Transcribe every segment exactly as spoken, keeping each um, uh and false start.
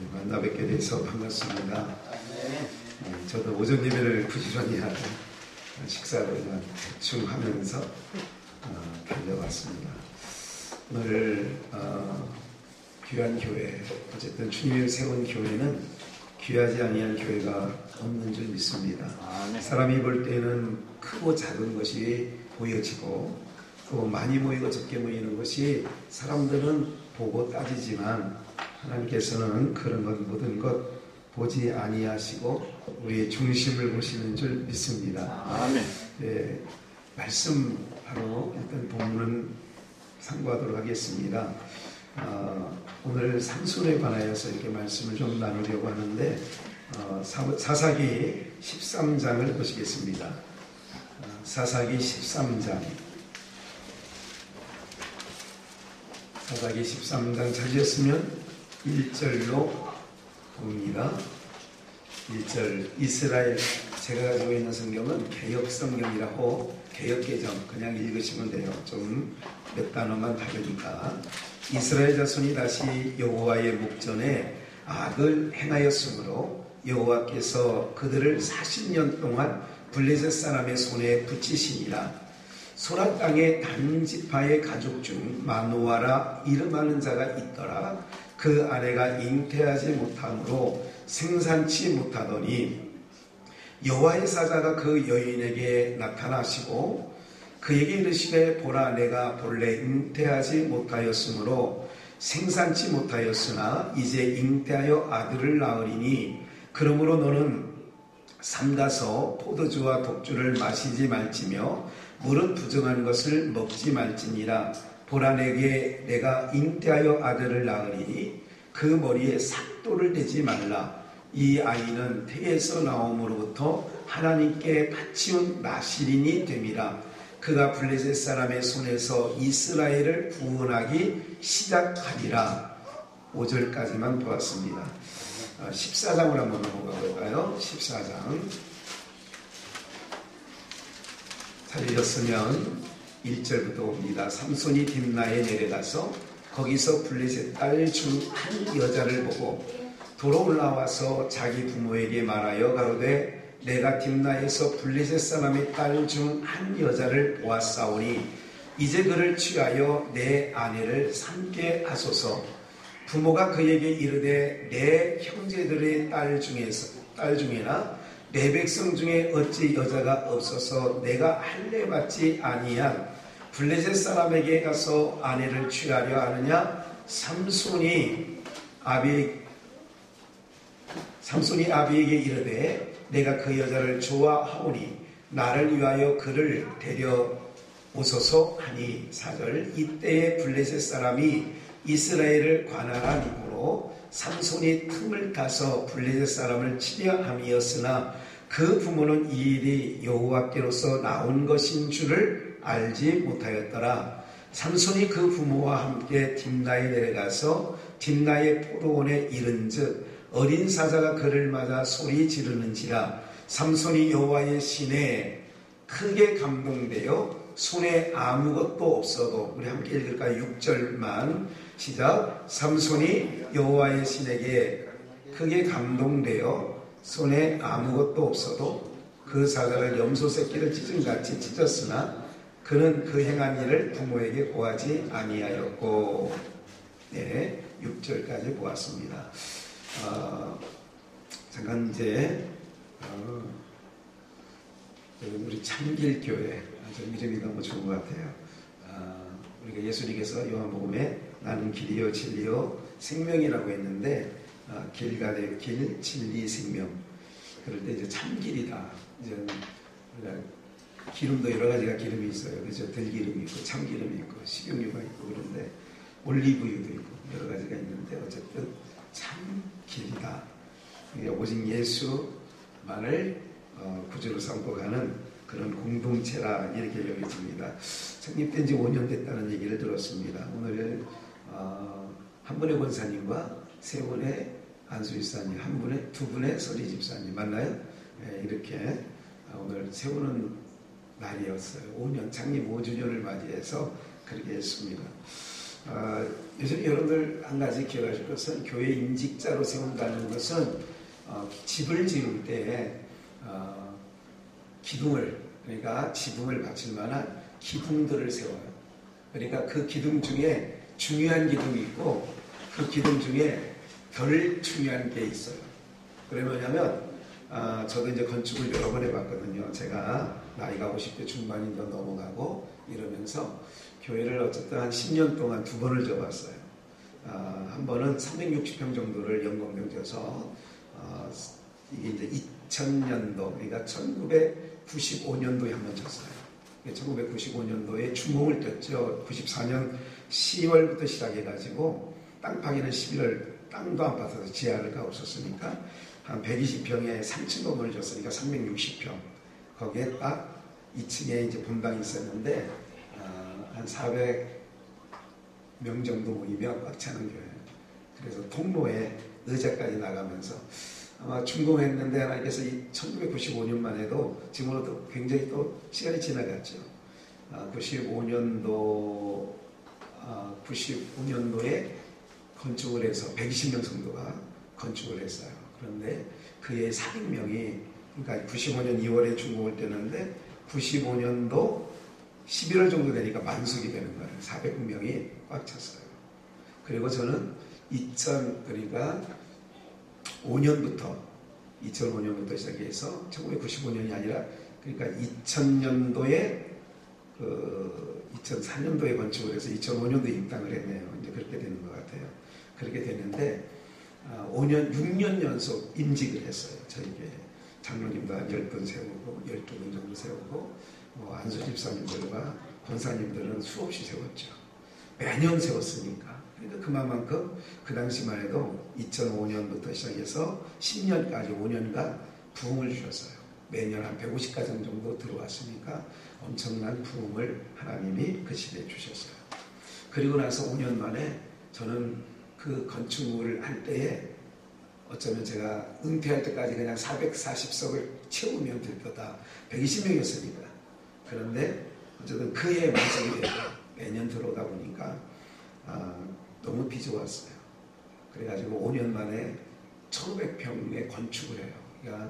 만나 뵙게 돼서 반갑습니다. 네, 저도 오전 예배를 부지런히 하고 식사를 그냥 대충 하면서 어, 달려왔습니다. 오늘 어, 귀한 교회, 어쨌든 주님이 세운 교회는 귀하지 아니한 교회가 없는 줄 믿습니다. 사람이 볼 때는 크고 작은 것이 보여지고 또 많이 모이고 적게 모이는 것이 사람들은 보고 따지지만 하나님께서는 그런 것 모든 것 보지 아니하시고 우리의 중심을 보시는 줄 믿습니다. 아멘. 예, 말씀 바로 일단 본문은 상고하도록 하겠습니다. 어, 오늘 삼손에 관하여서 이렇게 말씀을 좀 나누려고 하는데 어, 사, 사사기 십삼 장을 보시겠습니다. 어, 사사기 십삼 장 사사기 십삼 장 찾으셨으면 일 절로 봅니다. 일 절 이스라엘, 제가 가지고 있는 성경은 개역성경이라고 개역개정 그냥 읽으시면 돼요. 좀 몇 단어만 다르니까. 이스라엘 자손이 다시 여호와의 목전에 악을 행하였으므로 여호와께서 그들을 사십 년 동안 블레셋 사람의 손에 붙이시니라. 소라 땅의 단지파의 가족 중 마노아라 이름하는 자가 있더라. 그 아내가 잉태하지 못함으로 생산치 못하더니 여호와의 사자가 그 여인에게 나타나시고 그에게 이르시되 보라 내가 본래 잉태하지 못하였으므로 생산치 못하였으나 이제 잉태하여 아들을 낳으리니 그러므로 너는 삼가서 포도주와 독주를 마시지 말지며 물은 부정한 것을 먹지 말지니라. 보라 내게 내가 잉태하여 아들을 낳으리니 그 머리에 삭도를 대지 말라. 이 아이는 태에서 나옴으로부터 하나님께 바치운 나실인이 됨이라. 그가 블레셋 사람의 손에서 이스라엘을 구원하기 시작하리라. 오 절까지만 보았습니다. 십사 장을 한번 넘어가 볼까요? 십사 장 찾으셨으면 일 절부터 봅니다. 삼손이 딥나에 내려가서 거기서 블레셋 딸 중 한 여자를 보고 도로 올라와서 자기 부모에게 말하여 가로되 내가 딥나에서 블레셋 사람의 딸 중 한 여자를 보았사오니 이제 그를 취하여 내 아내를 삼게 하소서. 부모가 그에게 이르되 내 형제들의 딸 중에서 딸 중에나 내 백성 중에 어찌 여자가 없어서 내가 할례 받지 아니한 블레셋 사람에게 가서 아내를 취하려 하느냐? 삼손이 아비 삼손이 아비에게 이르되 내가 그 여자를 좋아하오니 나를 위하여 그를 데려오소서 하니 사 절 이때에 블레셋 사람이 이스라엘을 관할한 이후로 삼손이 틈을 타서 블레셋 사람을 치려 함이었으나 그 부모는 이 일이 여호와께로서 나온 것인 줄을 알지 못하였더라. 삼손이 그 부모와 함께 딥나에 내려가서 딥나의 포도원에 이른즉 어린 사자가 그를 맞아 소리 지르는지라. 삼손이 여호와의 신에 크게 감동되어 손에 아무것도 없어도, 우리 함께 읽을까요? 육 절만 시작. 삼손이 여호와의 신에게 크게 감동되어 손에 아무것도 없어도 그 사자를 염소 새끼를 찢은같이 찢었으나 그는 그 행한 일을 부모에게 고하지 아니하였고. 네, 육 절까지 보았습니다. 어, 잠깐 이제 어, 우리 참길교회, 저 이름이 너무 좋은 것 같아요. 어, 우리가 예수님께서 요한복음에 나는 길이요 진리요 생명이라고 했는데 어, 길가 되 길, 진리, 생명. 그럴 때 이제 참길이다. 이제 우리가 기름도 여러 가지가 기름이 있어요. 그래서 들기름이 있고 참기름이 있고 식용유가 있고 그런데 올리브유도 있고 여러 가지가 있는데 어쨌든 참 길이다. 오직 예수만을 어, 구주로 삼고 가는 그런 공동체라 이렇게 여겨집니다. 창립된 지 오 년 됐다는 얘기를 들었습니다. 오늘 어, 한 분의 권사님과 세 분의 안수 집사님, 한 분의 두 분의 서리 집사님 맞나요? 네, 이렇게 오늘 세우는 날이었어요. 오 년 창립 오 주년을 맞이해서 그렇게 했습니다. 어, 요즘 여러분들 한 가지 기억하실 것은 교회 임직자로 세운다는 것은 어, 집을 지을 때 어, 기둥을 그러니까 지붕을 받칠 만한 기둥들을 세워요. 그러니까 그 기둥 중에 중요한 기둥이 있고 그 기둥 중에 덜 중요한 게 있어요. 그게 뭐냐면 아, 저도 이제 건축을 여러 번 해봤거든요. 제가 나이가 오십 대 중반이 더 넘어가고 이러면서 교회를 어쨌든 한 십 년 동안 두 번을 져봤어요. 아, 한 번은 삼백육십 평 정도를 연공병 져서 아, 이게 이제 이천 년도 그러니까 천구백구십오 년도에 한 번 졌어요. 천구백구십오 년도에 준공을 떴죠. 구십사 년 시월부터 시작해가지고 땅 파기는 십일월 땅도 안 파서 지하가 없었으니까 한 백이십 평에 삼 층 건물을 줬으니까 삼백육십 평 거기에 딱 이 층에 이제 본당이 있었는데 어, 한 사백 명 정도 모이면 꽉 차는 교회. 그래서 통로에 의자까지 나가면서 아마 준공했는데 하나님께서 이 천구백구십오 년만 해도 지금으로도 굉장히 또 시간이 지나갔죠. 아, 구십오 년도 아, 구십오 년도에 건축을 해서 백이십 명 정도가 건축을 했어요. 그런데 그의 사백 명이 그러니까 구십오 년 이월에 준공을 떼는데 구십오 년도 십일월 정도 되니까 만석이 되는 거예요. 사백 명이 꽉 찼어요. 그리고 저는 이천 그러니까 오 년부터 이천오 년부터 시작해서 천구백구십오 년이 아니라 그러니까 이천 년도에 그 이천사 년도에 건축을 해서 이천오 년도에 입당을 했네요. 이제 그렇게 되는 것 같아요. 그렇게 되는데 오 년, 육 년 연속 임직을 했어요. 저에게 장로님도 한 십 분 세우고 열두 분 정도 세우고 뭐 안수 집사님들과 권사님들은 수없이 세웠죠. 매년 세웠으니까. 그러니까 그만큼 그 당시만 해도 이천오 년부터 시작해서 십 년까지 오 년간 부흥을 주셨어요. 매년 한 백오십 가정 정도 들어왔으니까 엄청난 부흥을 하나님이 그 시대에 주셨어요. 그리고 나서 오 년 만에 저는 그 건축물을 할 때에 어쩌면 제가 은퇴할 때까지 그냥 사백사십 석을 채우면 될 거다. 백이십 명이었으니까. 그런데 어쨌든 그해 완성이 되고 매년 들어오다 보니까 아, 너무 비좋았어요. 그래가지고 오 년 만에 천오백 평의 건축을 해요. 그러니까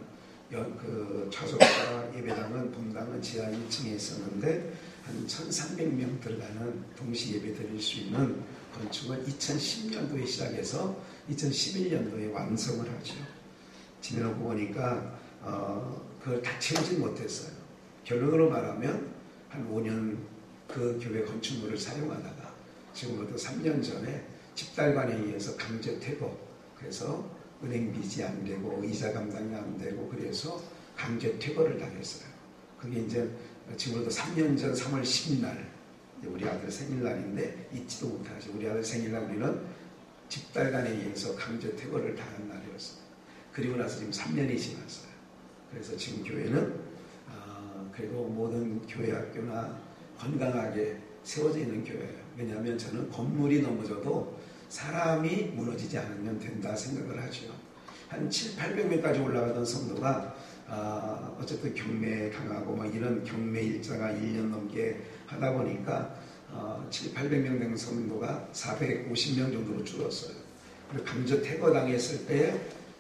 그 좌석과 예배당은 본당은 지하 일 층에 있었는데 한 천삼백 명 들어가는 동시 예배 드릴 수 있는 건축을 이천십 년도에 시작해서 이천십일 년도에 완성을 하죠. 지내놓고 보니까 어, 그걸 다 채우지 못했어요. 결론으로 말하면 한 오 년 그 교회 건축물을 사용하다가 지금부터 삼 년 전에 집달관에 의해서 강제 퇴거, 그래서 은행 빚이 안 되고 이자 감당이 안 되고 그래서 강제 퇴거를 당했어요. 그게 이제 지금부터 삼 년 전 삼월 십일 날 우리 아들 생일날인데 잊지도 못하죠. 우리 아들 생일날 우리는 집달관에 의해서 강제 퇴거를 당한 날이었어요. 그리고 나서 지금 삼 년이 지났어요. 그래서 지금 교회는 어, 그리고 모든 교회 학교나 건강하게 세워져 있는 교회예요. 왜냐하면 저는 건물이 넘어져도 사람이 무너지지 않으면 된다 생각을 하죠. 한 칠팔백 명까지 올라가던 성도가 어, 어쨌든 경매 당하고 막 이런 경매 일자가 일 년 넘게 하다 보니까 어, 칠팔백 명 된 성도가 사백오십 명 정도로 줄었어요. 그리고 강제 퇴거당했을 때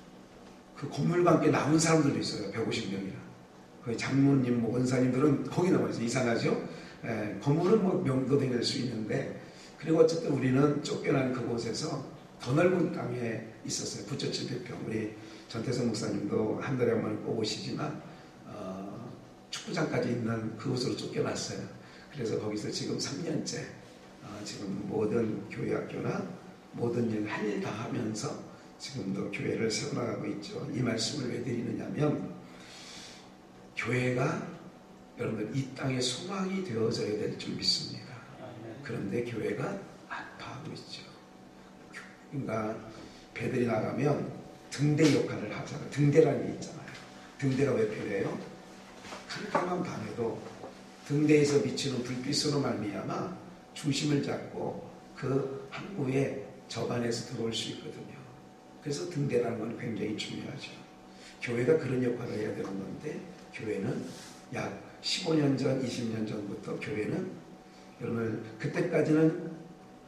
그 건물과 함께 남은 사람들도 있어요. 백오십 명이나. 그 장로님, 뭐 원사님들은 거기 남아있어요. 이상하죠? 예, 건물은 뭐 명도 될 수 있는데 그리고 어쨌든 우리는 쫓겨난 그곳에서 더 넓은 땅에 있었어요. 구천칠백 평. 우리 전태성 목사님도 한 달에 한 번 꼭 오시지만 어, 축구장까지 있는 그곳으로 쫓겨났어요. 그래서 거기서 지금 삼 년째 어, 지금 모든 교회 학교나 모든 일 할 일 다 하면서 지금도 교회를 세워나가고 있죠. 이 말씀을 왜 드리느냐면 교회가 여러분들 이 땅에 소망이 되어져야 될 줄 믿습니다. 그런데 교회가 아파하고 있죠. 그러니까 배들이 나가면 등대 역할을 하잖아요. 등대라는 게 있잖아요. 등대가 왜 필요해요? 캄캄한 밤에도 등대에서 비치는 불빛으로 말미암아 중심을 잡고 그 항구에 접안에서 들어올 수 있거든요. 그래서 등대라는 건 굉장히 중요하죠. 교회가 그런 역할을 해야 되는 건데 교회는 약 십오 년 전, 이십 년 전부터 교회는 여러분 그때까지는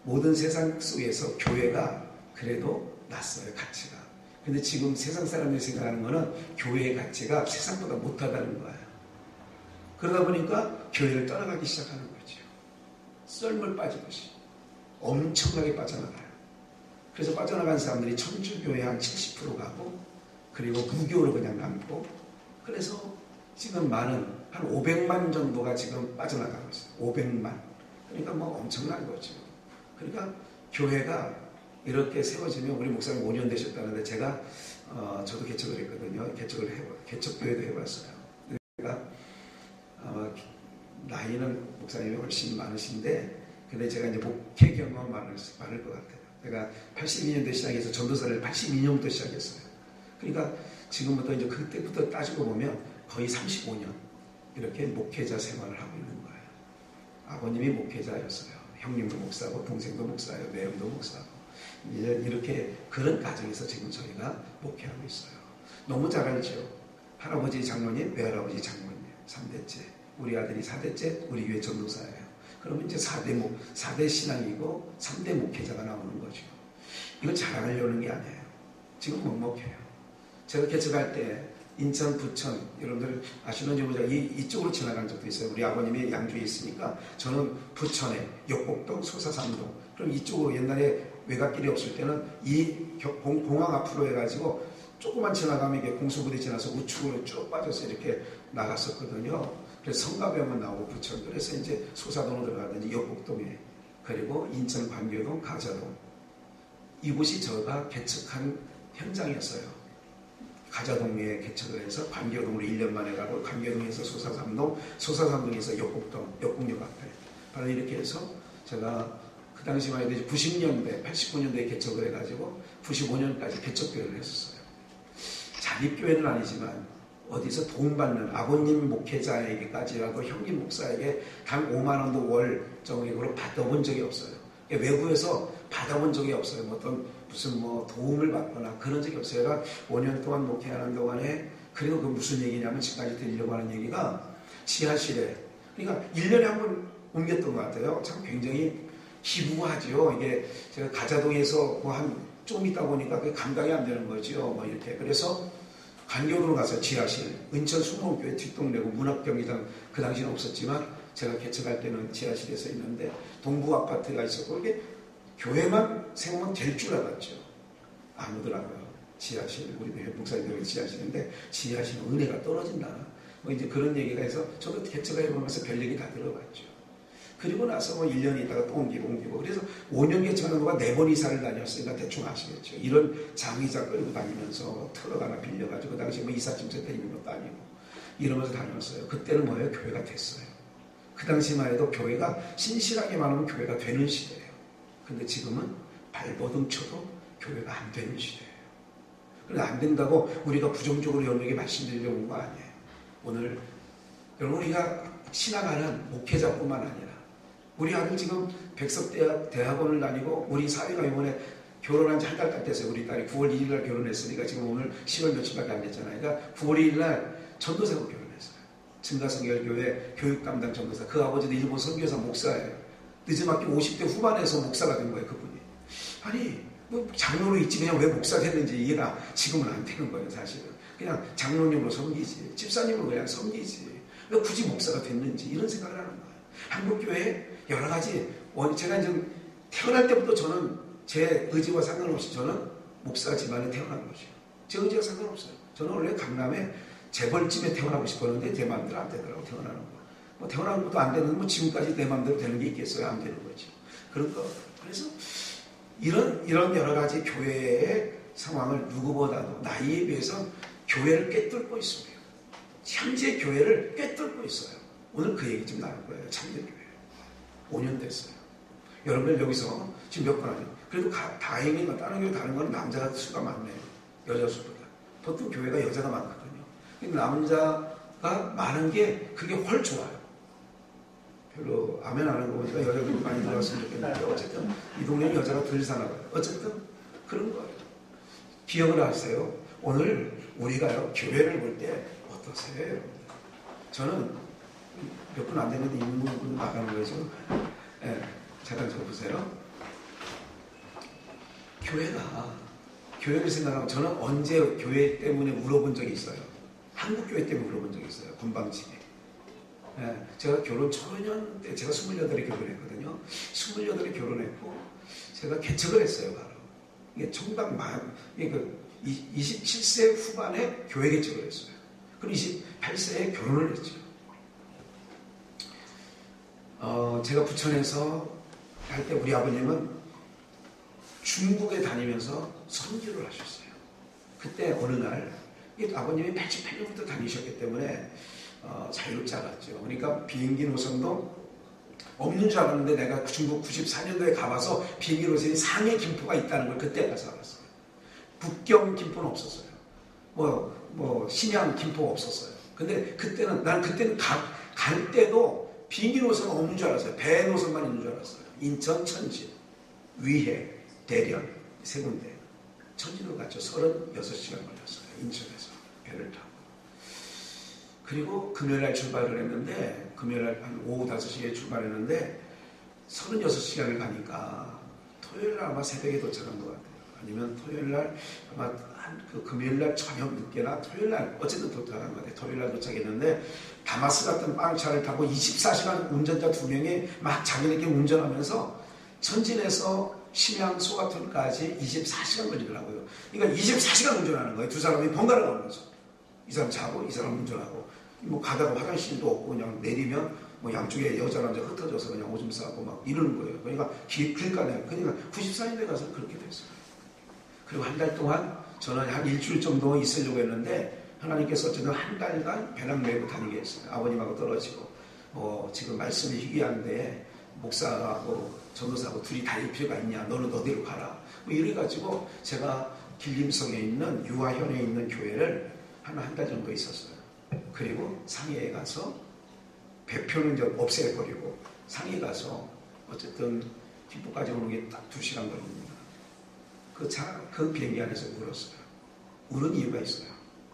모든 세상 속에서 교회가 그래도 낫어요, 가치가. 근데 지금 세상 사람들이 생각하는 거는 교회의 가치가 세상보다 못하다는 거예요. 그러다 보니까 교회를 떠나가기 시작하는 거죠. 썰물 빠지듯이 엄청나게 빠져나가요. 그래서 빠져나간 사람들이 천주교회 한 칠십 퍼센트 가고, 그리고 무교로 그냥 남고, 그래서 지금 많은 한 오백만 정도가 지금 빠져나가고 있어요. 오백만. 그러니까 뭐 엄청난 거죠. 그러니까 교회가 이렇게 세워지면, 우리 목사님 오 년 되셨다는데 제가 어, 저도 개척을 했거든요. 개척을 해 개척교회도 해봤어요. 그러니까 어, 나이는 목사님이 훨씬 많으신데, 근데 제가 이제 목회 경험은 많을, 많을 것 같아요. 제가 팔십이 년대 시작해서 전도사를 팔십이 년부터 시작했어요. 그러니까 지금부터 이제 그때부터 따지고 보면 거의 삼십오 년 이렇게 목회자 생활을 하고 있는 거예요. 아버님이 목회자였어요. 형님도 목사고 동생도 목사예요. 매형도 목사고. 이제 이렇게 그런 가정에서 지금 저희가 목회하고 있어요. 너무 잘 알죠. 할아버지 장로님, 외할아버지 장로님, 삼 대째. 우리 아들이 사 대째, 우리 교회 전도사예요. 그러면 이제 사 대 목, 사 대 신앙이고 삼 대 목회자가 나오는 거죠. 이걸 자랑하려는 게 아니에요. 지금 먹먹해요. 제가 개척할 때 인천, 부천, 여러분들 아시는지 모르겠어요. 이, 이쪽으로 지나간 적도 있어요. 우리 아버님이 양주에 있으니까 저는 부천에 역곡동, 소사삼동. 그럼 이쪽으로 옛날에 외곽길이 없을 때는 이 공, 공항 앞으로 해가지고 조금만 지나가면 이게 공수부대 지나서 우측으로 쭉 빠져서 이렇게 나갔었거든요. 그래서 성가병원 나오고 부천. 그래서 이제 소사동으로 들어가든지 역곡동에, 그리고 인천 광교동, 가자동. 이곳이 저가 개척한 현장이었어요. 가자동에 개척을 해서 광교동으로 일 년 만에 가고, 광교동에서 소사삼동, 소사삼동에서 역곡동, 역곡역 앞에. 바로 이렇게 해서 제가 그 당시만 해도 구십 년대, 팔십구 년대에 개척을 해가지고 구십오 년까지 개척교회를 했었어요. 자립교회는 아니지만 어디서 도움받는 아버님 목회자에게까지라도 형님 목사에게 단 오만 원도 월 정액으로 받아본 적이 없어요. 외부에서 받아본 적이 없어요. 뭐 어떤 무슨 뭐 도움을 받거나 그런 적이 없어요. 제가 오 년 동안 목회하는 동안에, 그리고 그 무슨 얘기냐면 지금까지 드리려고 하는 얘기가 지하실에, 그러니까 일 년에 한 번 옮겼던 것 같아요. 참 굉장히 기부하죠. 이게 제가 가자동에서 뭐 한 좀 있다 보니까 그게 감당이 안 되는 거죠. 뭐 이렇게. 그래서 간교도로 가서 지하실, 은천 수목교회 뒷동네고 문학경기장 그 당시는 없었지만 제가 개척할 때는 지하실에서 있는데 동부 아파트가 있었고, 이게 교회만 세우면 될 줄 알았죠. 아무더라고요. 지하실, 우리 목사님들이 지하실인데 지하실은 은혜가 떨어진다. 뭐 이제 그런 얘기가 해서 저도 개척을 해보면서 별 얘기 다 들어봤죠. 그리고 나서 뭐 일 년 있다가 또 옮기고 옮기고, 그래서 오 년 개척하는 동안 네 번 이사를 다녔으니까 대충 아시겠죠. 이런 장의자 끌고 다니면서 트럭 하나 빌려가지고, 그 당시에 뭐 이삿짐 센터 있는 것도 아니고 이러면서 다녔어요. 그때는 뭐예요? 교회가 됐어요. 그 당시만 해도 교회가 신실하게만 하면 교회가 되는 시대예요. 근데 지금은 발버둥 쳐도 교회가 안 되는 시대예요. 그래서 안 된다고 우리가 부정적으로 여러분에게 말씀드리려고 온 거 아니에요. 오늘 여러분, 우리가 신앙하는 목회자뿐만 아니라 우리 아들 지금 백석대학 대학원을 다니고, 우리 사회가 이번에 결혼한 지 한 달 딱 됐어요. 우리 딸이 구월 일일 날 결혼했으니까 지금 오늘 시월 며칠밖에 안 됐잖아요. 그러니까 구월 일일 날 전도사로 결혼했어요. 증가성결교회 교육 담당 전도사. 그 아버지도 일본 선교사 목사예요. 늦지막히 오십 대 후반에서 목사가 된 거예요, 그분이. 아니, 뭐 장로로 있지 그냥 왜 목사 됐는지 이해가 지금은 안 되는 거예요, 사실은. 그냥 장로님으로 섬기지, 집사님으로 그냥 섬기지, 왜 굳이 목사가 됐는지 이런 생각을 하는 거예요. 한국교회 여러 가지, 제가 이제 태어날 때부터 저는 제 의지와 상관없이 저는 목사 집안에 태어난 거죠. 제 의지와 상관없어요. 저는 원래 강남에 재벌집에 태어나고 싶었는데 제 마음대로 안 되더라고, 태어나는 거. 뭐 태어나는 것도 안 되는, 뭐 지금까지 내 마음대로 되는 게 있겠어요? 안 되는 거죠. 그런 거. 그래서 이런, 이런 여러 가지 교회의 상황을 누구보다도 나이에 비해서 교회를 꿰뚫고 있습니다. 현재 교회를 꿰뚫고 있어요. 오늘 그 얘기 좀 나눌 거예요. 참여교회. 오 년 됐어요. 여러분들 여기서 지금 몇 번 하죠? 그래도 가, 다행히 다른 교회 다른 건 남자 수가 많네요. 여자 수보다. 보통 교회가 여자가 많거든요. 근데 남자가 많은 게 그게 훨 좋아요. 별로 아멘 안 하는 거 보니까 여자들이 많이 들어왔으면 좋겠는데, 어쨌든 이 동네는 여자가 덜 사나 봐요. 어쨌든 그런 거예요. 기억을 하세요. 오늘 우리가요, 교회를 볼 때 어떠세요, 여러분들? 저는 몇 분 안 되는데 인문군 나가는 거죠. 네, 잠깐 저 보세요. 교회가, 교회를 생각하면 저는 언제 교회 때문에 울어본 적이 있어요. 한국 교회 때문에 울어본 적이 있어요. 건방지게. 예, 제가 결혼 초년 때, 제가 스물여덟에 결혼했거든요. 스물여덟에 결혼했고, 제가 개척을 했어요, 바로. 이게 총각 만, 이게 그 이십칠 세 후반에 교회 개척을 했어요. 그리고 이십팔 세에 결혼을 했죠. 어, 제가 부천에서 할 때 우리 아버님은 중국에 다니면서 선교를 하셨어요. 그때 어느 날, 아버님이 팔십팔 년부터 다니셨기 때문에 어, 자유롭지 않았죠. 그러니까 비행기 노선도 없는 줄 알았는데 내가 중국 구십사 년도에 가봐서 비행기 노선이 상해 김포가 있다는 걸 그때 가서 알았어요. 북경 김포는 없었어요. 뭐, 뭐, 신양 김포가 없었어요. 근데 그때는, 난 그때는 가, 갈 때도 비행기 노선은 없는 줄 알았어요. 배 노선만 있는 줄 알았어요. 인천, 천진, 위해, 대련, 세 군데. 천진으로 갔죠. 서른여섯 시간 걸렸어요. 인천에서 배를 타고. 그리고 금요일날 출발을 했는데, 금요일날 한 오후 다섯 시에 출발했는데, 서른여섯 시간을 가니까 토요일날 아마 새벽에 도착한 것 같아요. 아니면 토요일날 아마 한 그 금요일날 저녁 늦게나 토요일날 어쨌든 도착한 것 같아요. 토요일날 도착했는데 다마스 같은 빵차를 타고 이십사 시간 운전자 두 명이 막 자기네끼리 운전하면서 천진에서 심양 소가톤까지 이십사 시간 걸리더라고요. 그러니까 이십사 시간 운전하는 거예요. 두 사람이 번갈아 가는 거죠. 이 사람 자고 이 사람 운전하고 뭐 가다가 화장실도 없고 그냥 내리면 뭐 양쪽에 여자 남자 흩어져서 그냥 오줌 싸고 막 이러는 거예요. 그러니까 길, 길가에 그러니까 구십사 년도에 가서 그렇게 됐어요. 그리고 한 달 동안 저는 한 일주일 정도 있으려고 했는데 하나님께서 저는 한 달간 배낭 메고 다니게 했어요. 아버님하고 떨어지고 어, 지금 말씀이 희귀한데 목사하고 전도사하고 둘이 다닐 필요가 있냐, 너는 어디로 가라 뭐 이래가지고 제가 길림성에 있는 유아현에 있는 교회를 한 한 달 정도 있었어요. 그리고 상해에 가서 배표는 이제 없애버리고 상해에 가서 어쨌든 김포까지 오는 게 딱 두 시간 걸립니다. 그 차, 그 비행기 안에서 울었어요. 우는 이유가 있어요.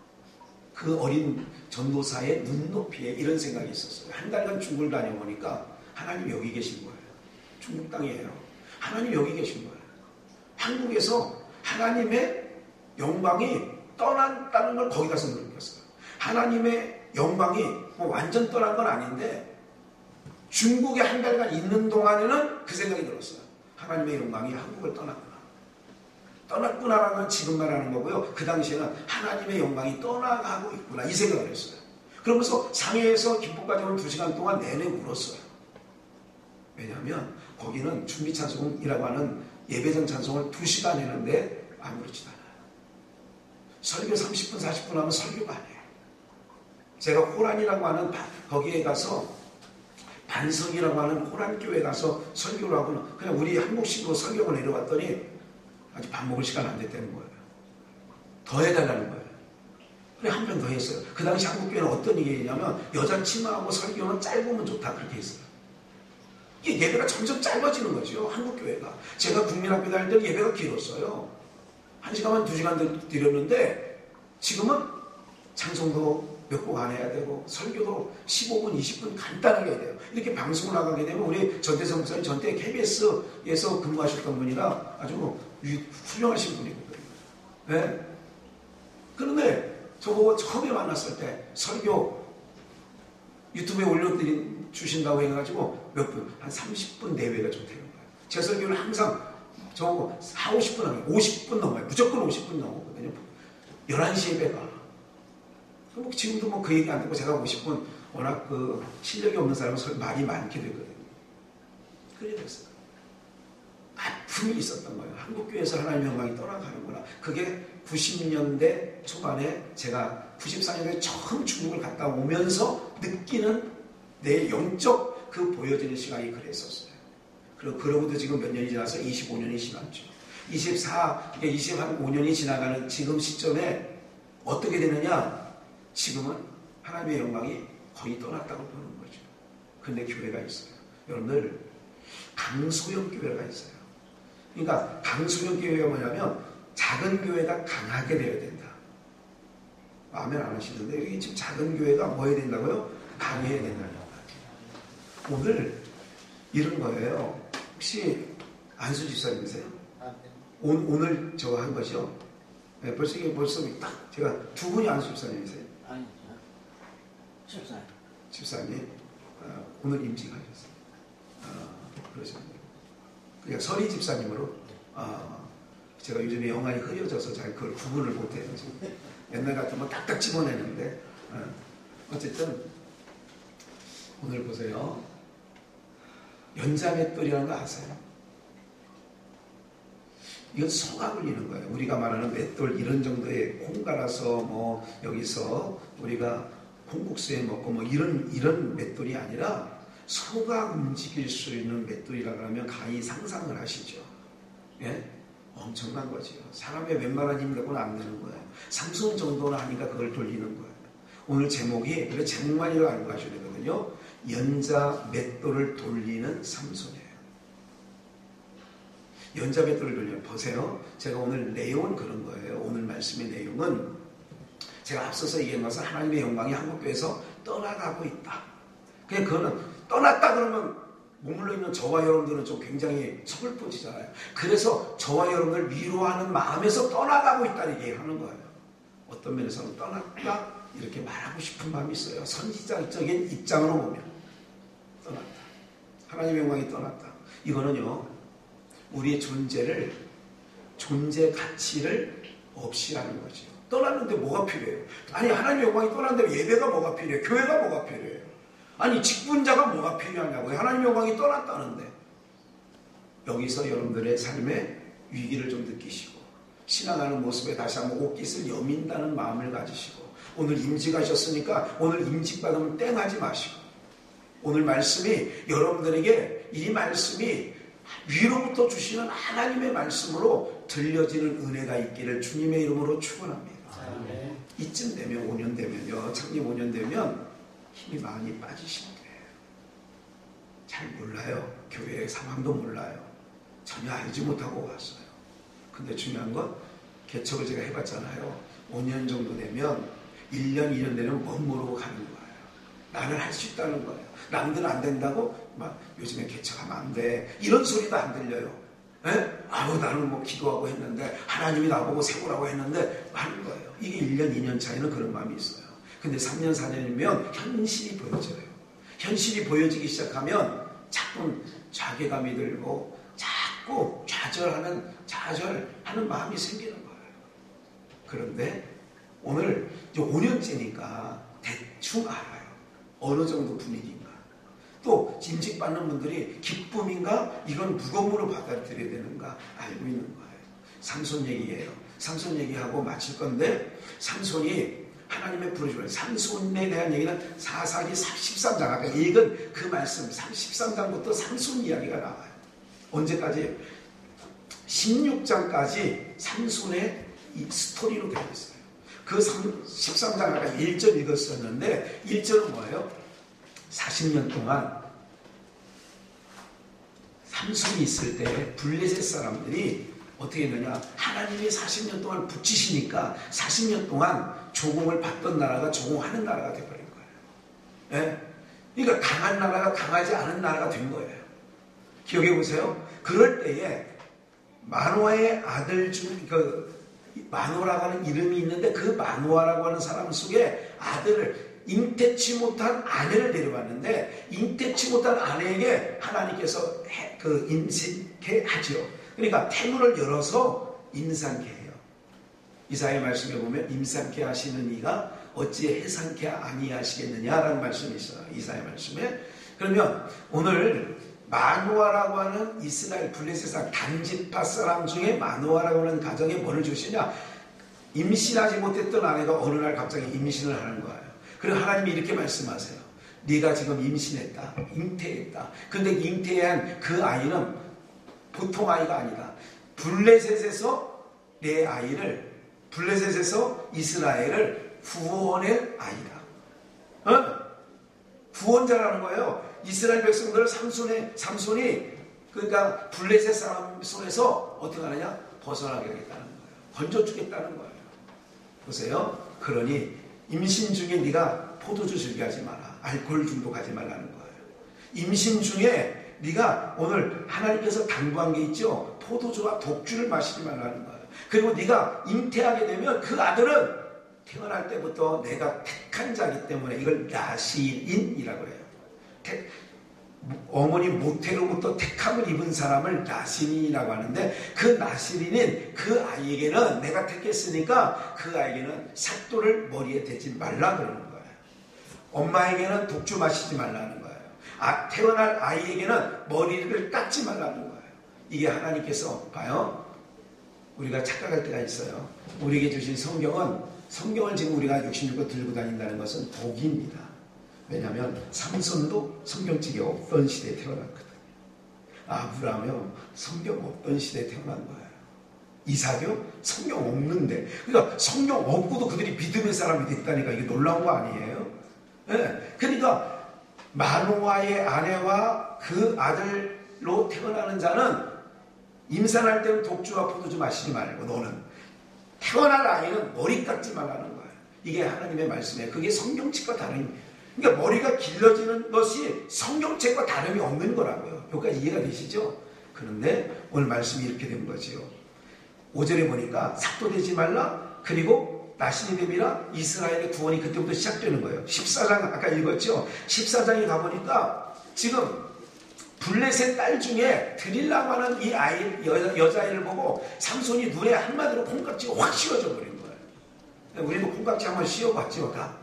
그 어린 전도사의 눈높이에 이런 생각이 있었어요. 한 달간 중국을 다녀보니까 하나님 여기 계신 거예요. 중국 땅이에요. 하나님 여기 계신 거예요. 한국에서 하나님의 영광이 떠났다는 걸 거기 가서 느꼈어요. 하나님의 영광이 뭐 완전 떠난 건 아닌데 중국에 한 달간 있는 동안에는 그 생각이 들었어요. 하나님의 영광이 한국을 떠났구나. 떠났구나라는 건 지금 말하는 거고요. 그 당시에는 하나님의 영광이 떠나가고 있구나 이 생각을 했어요. 그러면서 상해에서 김포까지 오는 두 시간 동안 내내 울었어요. 왜냐하면 거기는 준비 찬송이라고 하는 예배전 찬송을 두 시간 했는데 아무렇지도 않아요. 설교 삼십 분 사십 분 하면 설교가 아니에요. 제가 호란이라고 하는 거기에 가서 반성이라고 하는 호란교회 가서 설교를 하고 그냥 우리 한국식으로 설교를 내려왔더니 아직 밥 먹을 시간 안 됐다는 거예요. 더 해달라는 거예요. 그래 한 편 더 했어요. 그 당시 한국교회는 어떤 얘기냐면 여자 치마하고 설교는 짧으면 좋다 그렇게 했어요. 이게 예배가 점점 짧아지는 거죠. 한국교회가. 제가 국민학교 다닐 때는 예배가 길었어요. 한 시간만 두 시간 드렸는데 지금은 찬송도 몇 곡 안 해야 되고 설교도 십오 분 이십 분 간단하게 해야 돼요. 이렇게 방송을 나가게 되면 우리 전대성 목사님 전때 케이비에스에서 근무하셨던 분이라 아주 훌륭하신 분이거든요. 네? 그런데 저보고 처음에 만났을 때 설교 유튜브에 올려드린 주신다고 해가지고 몇 분, 한 삼십 분 내외가 좀 되는 거예요. 제 설교는 항상 저보고 사오십 분 하면 오십 분 넘어요. 무조건 오십 분 넘거든요. 열한 시 예배가. 지금도 뭐 그 얘기 안 듣고 제가 오십 분 워낙 그 실력이 없는 사람은 말이 많게 되거든요. 그래 됐어요. 아픔이 있었던 거예요. 한국교회에서 하나님의 영광이 떠나가는구나. 그게 구십 년대 초반에 제가 구십사 년도에 처음 중국을 갔다 오면서 느끼는 내 영적 그 보여지는 시간이 그랬었어요. 그리고 그러고도 지금 몇 년이 지나서 이십오 년이 지났죠. 이십사, 이십오 년이 지나가는 지금 시점에 어떻게 되느냐? 지금은 하나님의 영광이 거의 떠났다고 보는 거죠. 근데 교회가 있어요. 여러분들 강소형 교회가 있어요. 그러니까 강소형 교회가 뭐냐면 작은 교회가 강하게 되어야 된다. 아멘 안 하시는데 여기 지금 작은 교회가 뭐 해야 된다고요? 강해야 된다는 거예요. 오늘 이런 거예요. 혹시 안수 집사님이세요? 오, 오늘 저거 한 거죠. 네, 벌써 이게 벌써 딱 제가 두 분이 안 집사님이세요? 아니, 집사님. 집사님 아, 오늘 임직하셨어요. 아, 그러시군요. 그냥 설희 집사님으로. 아, 제가 요즘에 영안이 흐려져서 잘 그걸 구분을 못해요. 지금. 옛날 같으면 딱딱 집어내는데 아, 어쨌든 오늘 보세요. 연자맷돌이라는 거 아세요? 이건 소가 굴리는 거예요. 우리가 말하는 맷돌 이런 정도의 콩 갈아서 뭐 여기서 우리가 콩국수에 먹고 뭐 이런 이런 맷돌이 아니라 소가 움직일 수 있는 맷돌이라고 하면 가히 상상을 하시죠. 예? 엄청난 거죠. 사람의 웬만한 힘 갖고는 안 되는 거예요. 삼손 정도는 하니까 그걸 돌리는 거예요. 오늘 제목이 그래 제목만이라고 알고 가셔야 되거든요. 연자 맷돌을 돌리는 삼손이에요. 연자 맷돌을 돌리는 보세요. 제가 오늘 내용은 그런 거예요. 오늘 말씀의 내용은 제가 앞서서 얘기한 것은 하나님의 영광이 한국교회에서 떠나가고 있다. 그냥 그거는 떠났다 그러면 머물러 있는 저와 여러분들은 좀 굉장히 서글퍼지잖아요. 그래서 저와 여러분들 위로하는 마음에서 떠나가고 있다는 얘기하는 거예요. 어떤 면에서는 떠났다 이렇게 말하고 싶은 마음이 있어요. 선지자적인 입장으로 보면 떠났다. 하나님의 영광이 떠났다. 이거는요. 우리의 존재를 존재 가치를 없이 하는 거죠. 떠났는데 뭐가 필요해요? 아니 하나님의 영광이 떠났는데 예배가 뭐가 필요해요? 교회가 뭐가 필요해요? 아니 직분자가 뭐가 필요하냐고요? 하나님의 영광이 떠났다는데 여기서 여러분들의 삶의 위기를 좀 느끼시고 신앙하는 모습에 다시 한번 옷깃을 여민다는 마음을 가지시고 오늘 임직하셨으니까 오늘 임직받으면 땡하지 마시고 오늘 말씀이 여러분들에게 이 말씀이 위로부터 주시는 하나님의 말씀으로 들려지는 은혜가 있기를 주님의 이름으로 축원합니다. 네. 이쯤 되면 오 년 되면요. 창립 오 년 되면 힘이 많이 빠지시는 거예요. 잘 몰라요. 교회의 상황도 몰라요. 전혀 알지 못하고 왔어요. 근데 중요한 건 개척을 제가 해봤잖아요. 오 년 정도 되면 일 년, 이 년 되면 못 모르고 가는 거예요. 나는 할 수 있다는 거예요. 남들은 안 된다고 막 요즘에 개척하면 안 돼. 이런 소리도 안 들려요. 에? 아우 나는 뭐 기도하고 했는데 하나님이 나보고 세우라고 했는데 하는 거예요. 이게 일 년, 이 년 차이는 그런 마음이 있어요. 근데 삼 년, 사 년이면 현실이 보여져요. 현실이 보여지기 시작하면 자꾸 자괴감이 들고 자꾸 좌절하는 좌절하는 마음이 생기는 거예요. 그런데 오늘 이제 오 년째니까 대충 알아요. 어느 정도 분위기인가. 또 임직받는 분들이 기쁨인가 이건 무거움으로 받아들여야 되는가 알고 있는 거예요. 삼손 얘기예요. 삼손 얘기하고 마칠 건데 삼손이 하나님의 부르심을 삼손에 대한 얘기는 사사기 십삼 장 아까 읽은 그 말씀 십삼 장부터 삼손 이야기가 나와요. 언제까지? 십육 장까지 삼손의 이 스토리로 되어 있어요. 그 십삼 장 아까 일 절 읽었었는데 일 절은 뭐예요? 사십 년 동안 삼손이 있을 때 블레셋 사람들이 어떻게 했느냐 하나님이 사십 년 동안 붙이시니까 사십 년 동안 조공을 받던 나라가 조공하는 나라가 되어버린 거예요. 네? 그러니까 강한 나라가 강하지 않은 나라가 된 거예요. 기억해 보세요. 그럴 때에 마노아의 아들 중 그 마노라고 하는 이름이 있는데 그 마노아라고 하는 사람 속에 아들을 잉태치 못한 아내를 데려왔는데 잉태치 못한 아내에게 하나님께서 해, 그 임신케 하죠. 그러니까 태문을 열어서 임산케 해요. 이사야 말씀에 보면 임산케 하시는 이가 어찌 해산케 아니하시겠느냐라는 말씀이 있어요. 이사야 말씀에. 그러면 오늘 마노아라고 하는 이스라엘 블레셋 사람 단지파 사람 중에 마노아라고 하는 가정에 뭐를 주시냐 임신하지 못했던 아내가 어느 날 갑자기 임신을 하는 거예요. 그리고 하나님이 이렇게 말씀하세요. 네가 지금 임신했다. 잉태했다. 근데 잉태한 그 아이는 보통 아이가 아니다. 블레셋에서 내 아이를 블레셋에서 이스라엘을 구원의 아이다. 어? 구원자라는 거예요. 이스라엘 백성들을 삼손의, 삼손이 그러니까 블레셋 사람 손에서 어떻게 하느냐? 벗어나게 하겠다는 거예요. 건져주겠다는 거예요. 보세요. 그러니 임신 중에 네가 포도주 즐겨하지 마라. 알코올 중독하지 말라는 거예요. 임신 중에 네가 오늘 하나님께서 당부한 게 있죠. 포도주와 독주를 마시지 말라는 거예요. 그리고 네가 잉태하게 되면 그 아들은 태어날 때부터 내가 택한 자기 때문에 이걸 나시인이라고 해요. 택, 어머니 모태로부터 택함을 입은 사람을 나시인이라고 하는데 그 나시인인 그 아이에게는 내가 택했으니까 그 아이에게는 삭도를 머리에 대지 말라 그러는 거예요. 엄마에게는 독주 마시지 말라는 거예요. 아, 태어날 아이에게는 머리를 깎지 말라는 거예요. 이게 하나님께서 봐요. 우리가 착각할 때가 있어요. 우리에게 주신 성경은 성경을 지금 우리가 육십육 권 들고 다닌다는 것은 복입니다. 왜냐하면 삼손도 성경책이 없던 시대에 태어났거든요. 아브라함은 성경 없던 시대에 태어난 거예요. 이삭이요? 성경 없는데. 그러니까 성경 없고도 그들이 믿음의 사람이 됐다니까 이게 놀라운 거 아니에요? 네. 그러니까 마노아의 아내와 그 아들로 태어나는 자는 임산할 때는 독주와 포도주 마시지 말고 너는 태어날 아이는 머리 깎지 말라는 거예요. 이게 하나님의 말씀이에요. 그게 성경책과 다름이 그러니까 머리가 길러지는 것이 성경책과 다름이 없는 거라고요. 여기까지 이해가 되시죠? 그런데 오늘 말씀이 이렇게 된 거지요. 오 절에 보니까 삭도되지 말라. 그리고 나신이 됨이라 이스라엘의 구원이 그때부터 시작되는 거예요. 십사 장 아까 읽었죠? 십사 장에 가보니까 지금 블레셋 딸 중에 드릴라고 하는 이 아이, 여, 여자아이를 보고 삼손이 눈에 한마디로 콩깍지가 확 씌워져 버린 거예요. 우리도 콩깍지 한번 씌워봤죠, 다.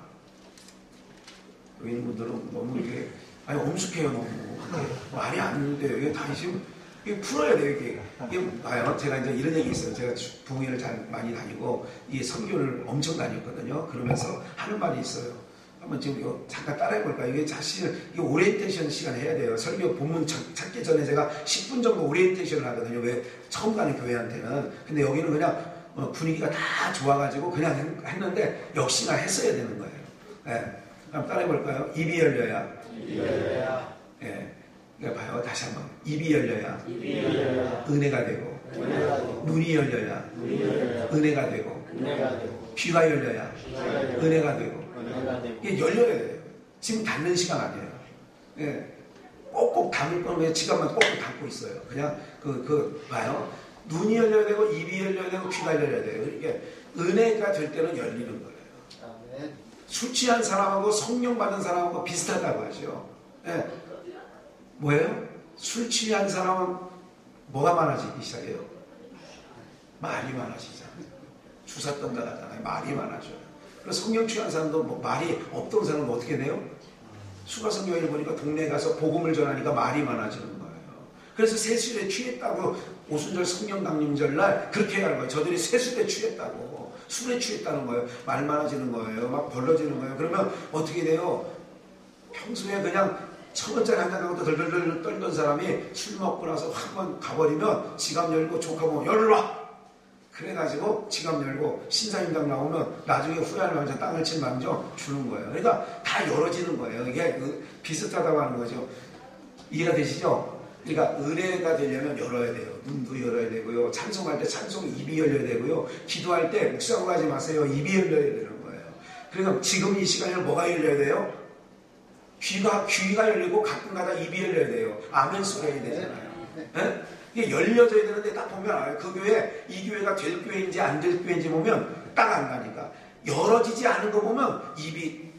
여기 있는 분들은 너무 이게, 아니, 엄숙해요, 너무. 말이 안 돼요. 이게 다 지금, 이게 풀어야 돼요, 이게. 이게 봐요. 제가 이제 이런 얘기 있어요. 제가 부흥회를 잘 많이 다니고, 이 선교를 엄청 다녔거든요. 그러면서 하는 말이 있어요. 한번 지금 이거 잠깐 따라해볼까요? 이게 사실, 이게 오리엔테이션 시간 해야 돼요. 설교 본문 찾기 전에 제가 십 분 정도 오리엔테이션을 하거든요. 왜? 처음 가는 교회한테는. 근데 여기는 그냥 분위기가 다 좋아가지고 그냥 했는데, 역시나 했어야 되는 거예요. 네. 한번 따라해볼까요? 입이 열려야. 입이 열려야. 예. 그러니까 봐요. 다시 한번. 입이 열려야. 입이 열려야. 은혜가 되고. 은혜가 되고. 눈이 열려야. 눈이 열려야. 은혜가 되고. 은혜가 되고. 귀가 열려야. 귀가 열려야. 은혜가 되고. 은혜가 되고. 이게 열려야 돼요. 지금 닫는 시간 아니에요. 예. 꼭꼭 담을 거는 왜 지갑만 꼭꼭 담고 있어요. 그냥 그, 그, 봐요. 눈이 열려야 되고, 입이 열려야 되고, 귀가 열려야 돼요. 이게 은혜가 될 때는 열리는 거예요. 아멘. 술 취한 사람하고 성령 받은 사람하고 비슷하다고 하죠. 예. 뭐예요? 술 취한 사람은 뭐가 많아지기 시작해요? 말이 많아지잖아요. 주사 떤다 가잖아요. 말이 많아져요. 그래서 성령 취한 사람도 뭐 말이 없던 사람은 어떻게 돼요? 수가 성경에 보니까 동네에 가서 복음을 전하니까 말이 많아지는 거예요. 그래서 세술에 취했다고 오순절 성령 강림절 날 그렇게 하는 거예요. 저들이 세술에 취했다고. 술에 취했다는 거예요. 말 많아지는 거예요. 막 벌러지는 거예요. 그러면 어떻게 돼요? 평소에 그냥 천 원짜리 한잔 갖고 덜덜덜 떨던 사람이 술 먹고 나서 한 번 가버리면 지갑 열고 조카 보면 열라! 그래가지고 지갑 열고 신사임당 나오면 나중에 후회하는 남자 땅을 친 남자 주는 거예요. 그러니까 다 열어지는 거예요. 이게 그 비슷하다고 하는 거죠. 이해가 되시죠? 그러니까 은혜가 되려면 열어야 돼요. 눈도 열어야 되고요. 찬송할 때 찬송 입이 열려야 되고요. 기도할 때 묵상을 하지 마세요. 입이 열려야 되는 거예요. 그래서 지금 이 시간에는 뭐가 열려야 돼요? 귀가, 귀가 열리고 가끔가다 입이 열려야 돼요. 아멘 소리 해야 되잖아요. 네? 이게 열려져야 되는데 딱 보면 알아요. 그 교회, 이 교회가 될 교회인지 안 될 교회인지 보면 딱 안 가니까. 열어지지 않은 거 보면 입이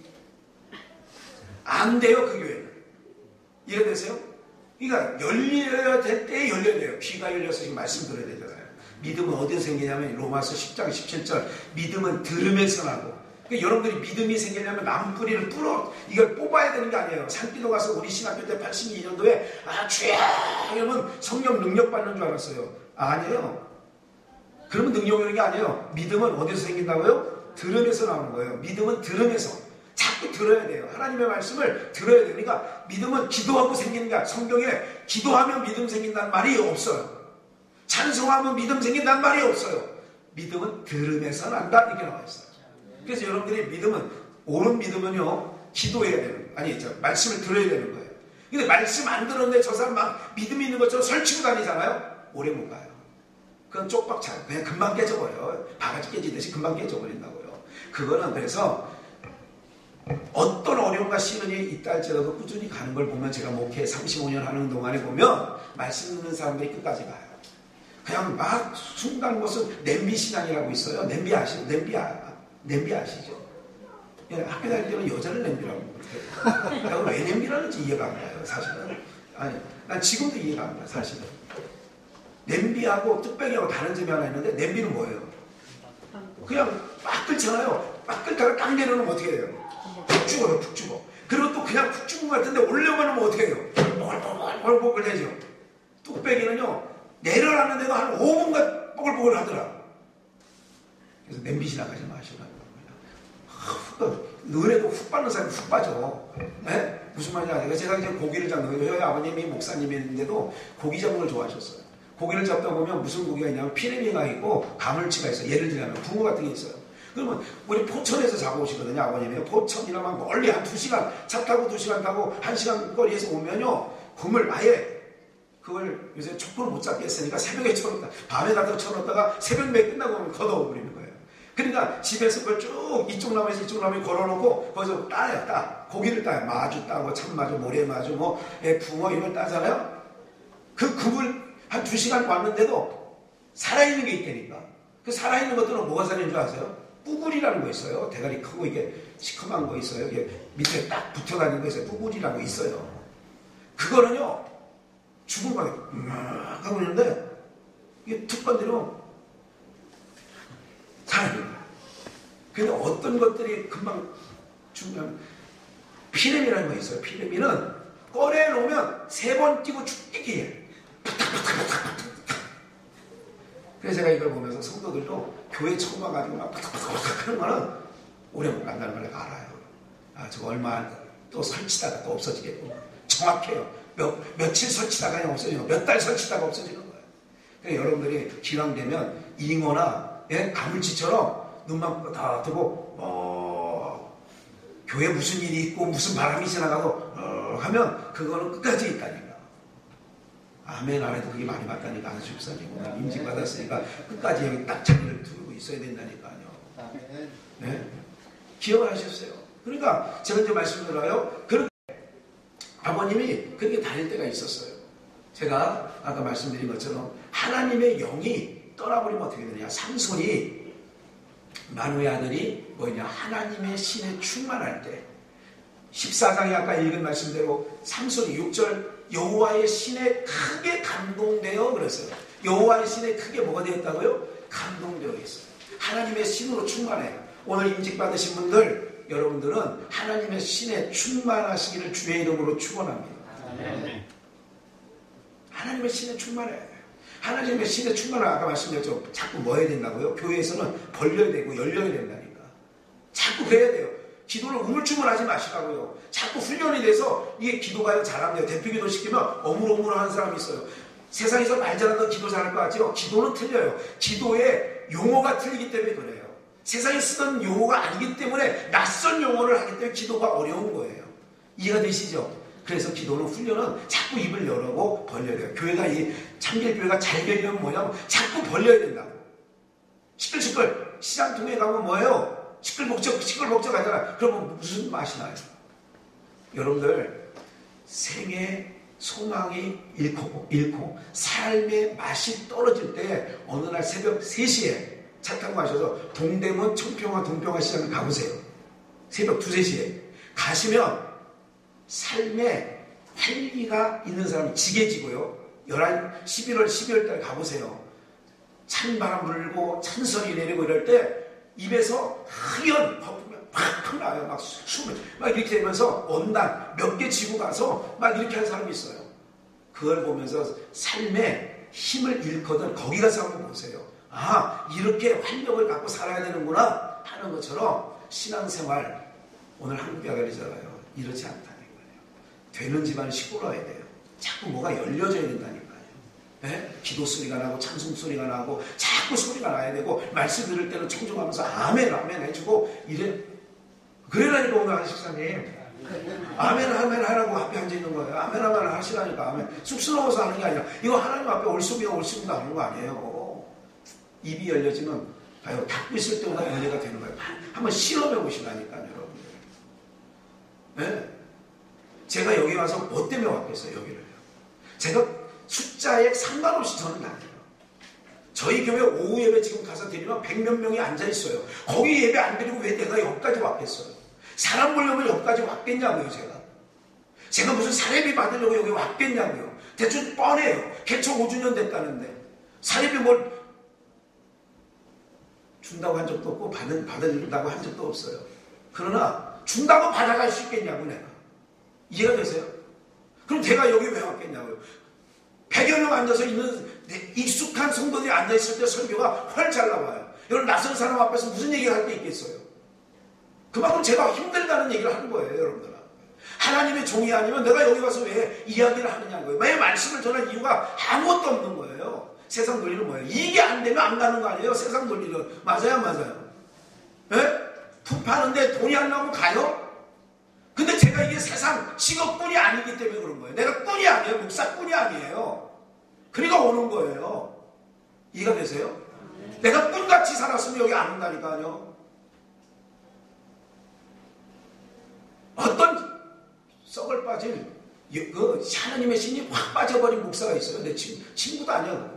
안 돼요, 그 교회는. 이해되세요? 그러니까 열려야 될 때 열려야 돼요. 귀가 열려서 지금 말씀 들어야 되잖아요. 믿음은 어디서 생기냐면 로마서 십 장 십칠 절 믿음은 들음에서 나고. 그러니까 여러분들이 믿음이 생기려면 나무 뿌리를 뿌려 이걸 뽑아야 되는 게 아니에요. 산기도 가서 우리 신학교 때 팔십이 년도에 아 주야 이러면 성령 능력 받는 줄 알았어요. 아니에요. 그러면 능력 오는 게 아니에요. 믿음은 어디서 생긴다고요? 들음에서 나오는 거예요. 믿음은 들음에서. 자꾸 들어야 돼요. 하나님의 말씀을 들어야 돼요. 그러니까 믿음은 기도하고 생기는 게 아니라 성경에 기도하면 믿음 생긴다는 말이 없어요. 찬송하면 믿음 생긴다는 말이 없어요. 믿음은 들음에서 난다 이렇게 나와 있어요. 그래서 여러분들이 믿음은 옳은 믿음은요 기도해야 되는 아니 저 말씀을 들어야 되는 거예요. 근데 말씀 안 들었는데 저 사람 막 믿음이 있는 것처럼 설치고 다니잖아요. 오래 못 가요. 그건 쪽박 차요. 그냥 금방 깨져버려요. 바가지 깨지듯이 금방 깨져버린다고요. 그거는 그래서 어떤 어려움 어려움과 시련이 있다 할지라도 꾸준히 가는 걸 보면 제가 목회 삼십오 년 하는 동안에 보면 말씀 듣는 사람들이 끝까지 가요. 그냥 막 순간 무슨 냄비 신앙이라고 있어요. 냄비 아시죠? 냄비, 아, 냄비 아시죠? 예, 학교 다닐 때는 여자를 냄비라고 그래요. 내가 왜 냄비라는지 이해가 안 가요, 사실은. 아니, 난 지금도 이해가 안 가요, 사실은. 냄비하고 뚝배기하고 다른 점이 하나 있는데, 냄비는 뭐예요? 그냥 막 끓잖아요. 막 끓다가 딱 내려놓으면 어떻게 돼요? 푹 죽어요, 푹 죽어. 그리고 또 그냥 푹 죽은 것 같은데 올려놓으면 어떻게 해요? 뽀글뽀글 되죠. 뚝배기는요, 내려놨는데도 한 오 분간 뽀글뽀글 하더라. 그래서 냄비 지나가지 마시라고. 은혜도 훅 받는 사람이 훅 빠져. 네? 무슨 말인지 아세요? 제가 이제 고기를 잡는 거예요. 저희 아버님이 목사님이었는데도 고기 잡는 걸 좋아하셨어요. 고기를 잡다 보면 무슨 고기가 있냐면 피레미가 있고 가물치가 있어요. 예를 들면 붕어 같은 게 있어요. 그러면 우리 포천에서 잡아오시거든요. 아버님이 포천이라면 멀리 한 두 시간 차 타고 두 시간 타고 한 시간 거리에서 오면요, 그물 아예 그걸 요새 촛불을 못 잡게 했으니까 새벽에 쳐놓다 밤에 가서 쳐놓다가 새벽 매 끝나고 오면 걷어버리는 거예요. 그러니까 집에서 그걸 쭉 이쪽 나무에서 이쪽 나무에 걸어놓고 거기서 따요. 따 고기를 따요. 마주 따고 참마주, 모래마주, 뭐 붕어 이런 걸 따잖아요. 그 그물 한 두 시간 왔는데도 살아있는 게 있다니까. 그 살아있는 것들은 뭐가 살아있는 줄 아세요? 뿌구리라는 거 있어요. 대가리 크고 이게 시커먼 거 있어요. 이게 밑에 딱 붙어 다니는 거 있어요. 뿌구리라고 있어요. 그거는요, 죽은 거에 막 하고 있는데 이게 툭 건드리면 살아있는 거예요. 근데 어떤 것들이 금방 죽으면 피레미라는 거 있어요. 피레미는 꺼내놓으면 세 번 뛰고 죽기 해. 그래서 제가 이걸 보면서 성도들도 교회 처음 와가지고 막 팍팍팍 하는 거는 오래 못 간다는 걸 내가 알아요. 아, 저거 얼마 또 설치다가 또 없어지겠구나. 정확해요. 몇, 며칠 설치다가 그냥 없어지는 거예요. 몇 달 설치다가 없어지는 거예요. 그러니까 여러분들이 기왕되면 잉어나 예? 가물치처럼 눈만 다 뜨고 어, 교회 무슨 일이 있고 무슨 바람이 지나가고 어, 하면 그거는 끝까지 있다니까. 아멘 안 해도 그게 많이 맞다니까. 안수 집사님 오늘 임직 받았으니까 끝까지 여기 딱 자리를 두고 있어야 된다니까요. 네? 기억을 하셨어요. 그러니까 제가 이제 말씀드려요. 그렇게 아버님이 그렇게 다닐 때가 있었어요. 제가 아까 말씀드린 것처럼 하나님의 영이 떠나버리면 어떻게 되느냐. 삼손이 마누의 아들이 뭐냐, 하나님의 신에 충만할 때, 십사 장에 아까 읽은 말씀대로 삼손이 육 절 여호와의 신에 크게 감동되어 그랬어요. 여호와의 신에 크게 뭐가 되었다고요? 감동되어 있어요. 하나님의 신으로 충만해요. 오늘 임직 받으신 분들, 여러분들은 하나님의 신에 충만하시기를 주의 이름으로 축원합니다. 아멘. 하나님의 신에 충만해. 하나님의 신에 충만하고 아까 말씀드렸죠. 자꾸 뭐 해야 된다고요? 교회에서는 벌려야 되고 열려야 된다니까. 자꾸 그래야 돼요. 기도를 우물쭈물하지 마시라고요. 자꾸 훈련이 돼서 이게 기도가 잘하면 대표 기도 시키면 어물어물하는 사람이 있어요. 세상에서 말 잘하는 기도 잘할 것 같지요? 기도는 틀려요. 기도의 용어가 틀리기 때문에 그래요. 세상에 쓰던 용어가 아니기 때문에 낯선 용어를 하기 때문에 기도가 어려운 거예요. 이해가 되시죠? 그래서 기도는 훈련은 자꾸 입을 열고 벌려야 돼요. 교회가 이 참길교회가 잘 되려면 뭐냐면 자꾸 벌려야 된다고. 시끌시끌 시장 통에 가면 뭐예요? 시끌벅적 시끌벅적 하잖아. 그러면 무슨 맛이 나요? 여러분들 생애 소망이 잃고, 잃고 삶의 맛이 떨어질 때 어느 날 새벽 세 시에 차 타고 가셔서 동대문 청평화 동평화 시장을 가보세요. 새벽 두, 세 시에 가시면 삶에 활기가 있는 사람이 지게지고요. 십일월, 십이월 달 가보세요. 찬바람 불고 찬선이 내리고 이럴 때 입에서 하얀 거품이 팍팍 나요. 막 숨을 막 이렇게 되면서 원단 몇 개 쥐고 가서 막 이렇게 하는 사람이 있어요. 그걸 보면서 삶에 힘을 잃거든 거기 가서 한번 보세요. 아, 이렇게 활력을 갖고 살아야 되는구나 하는 것처럼 신앙생활, 오늘 한국교회잖아요. 이렇지 않다는 거예요. 되는 집안은 시끄러워야 돼요. 자꾸 뭐가 열려져야 된다니까요. 네? 기도 소리가 나고 찬송 소리가 나고 자꾸 소리가 나야 되고 말씀 들을 때는 청종하면서 아멘 아멘 해주고 이래. 그래라니까 오늘 안식사님 아멘 아멘 하라고 앞에 앉아있는 거예요. 아멘 아멘 하시라니까. 아멘. 쑥스러워서 하는 게 아니라 이거 하나님 앞에 올수비가 올수비가 하는 거 아니에요. 입이 열려지면 봐요. 닫고 있을 때보다 열려가 되는 거예요. 한번 실험해 보시라니까요, 여러분들. 네? 제가 여기 와서 뭐 때문에 왔겠어요, 여기를. 제가 숫자에 상관없이 저는 다녀요. 저희 교회 오후 예배 지금 가서 드리면 백몇 명이 앉아있어요. 거기 예배 안 드리고 왜 내가 여기까지 왔겠어요? 사람 보려면 여기까지 왔겠냐고요, 제가. 제가 무슨 사례비 받으려고 여기 왔겠냐고요. 대충 뻔해요. 개척 오 주년 됐다는데. 사례비 뭘 준다고 한 적도 없고 받은, 받아준다고 한 적도 없어요. 그러나 준다고 받아갈 수 있겠냐고 내가. 이해가 되세요? 그럼 제가 여기 왜 왔겠냐고요. 백여 명 앉아서 있는 익숙한 성도들이 앉아있을 때 설교가 훨 잘 나와요. 여러분 낯선 사람 앞에서 무슨 얘기를 할 게 있겠어요. 그만큼 제가 힘들다는 얘기를 하는 거예요, 여러분들. 하나님의 종이 아니면 내가 여기 와서 왜 이야기를 하느냐고요. 왜 말씀을 전할 이유가 아무것도 없는 거예요. 세상 논리는 뭐예요? 이게 안 되면 안 가는 거 아니에요? 세상 논리는. 맞아요, 맞아요. 예? 품 파는데 돈이 안 나오면 가요? 근데 제가 이게 세상 직업꾼이 아니기 때문에 그런 거예요. 내가 꾼이 아니에요. 목사꾼이 아니에요. 그러니까 오는 거예요. 이해가 되세요? 내가 꾼같이 살았으면 여기 안 온다니까요. 어떤 썩을 빠진 그 하나님의 신이 확 빠져버린 목사가 있어요. 내 친구, 친구도 아니야.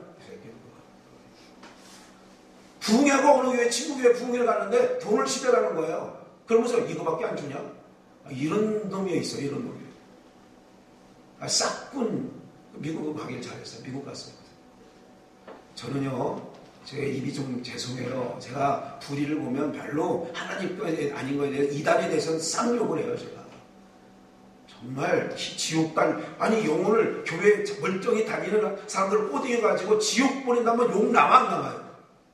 부흥회가 어느 교회 친구 교회 부흥회를 갔는데 돈을 시대라는 거예요. 그러면서 이거밖에 안 주냐? 이런 놈이 있어, 이런 놈이. 아, 싹군. 미국 가길 잘했어요. 미국 갔어요. 저는요, 제 입이 좀 죄송해요. 제가 불의를 보면 별로 하나님 거에 아닌 거에 대해서 이단에 대해서는 쌍욕을 해요, 제가. 정말 지옥간, 아니 영혼을 교회에 멀쩡히 다니는 사람들을 꼬딩해가지고 지옥 보낸다면 욕 남아 안 남아요?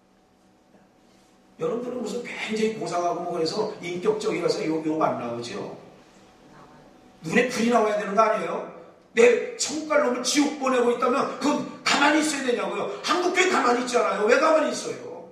여러분들은 무슨 굉장히 고상하고 뭐 그래서 인격적이라서 욕, 욕 안 나오죠? 눈에 불이 나와야 되는 거 아니에요? 내 천국 갈 놈을 지옥 보내고 있다면 그건 가만히 있어야 되냐고요? 한국교회 가만히 있잖아요. 왜 가만히 있어요?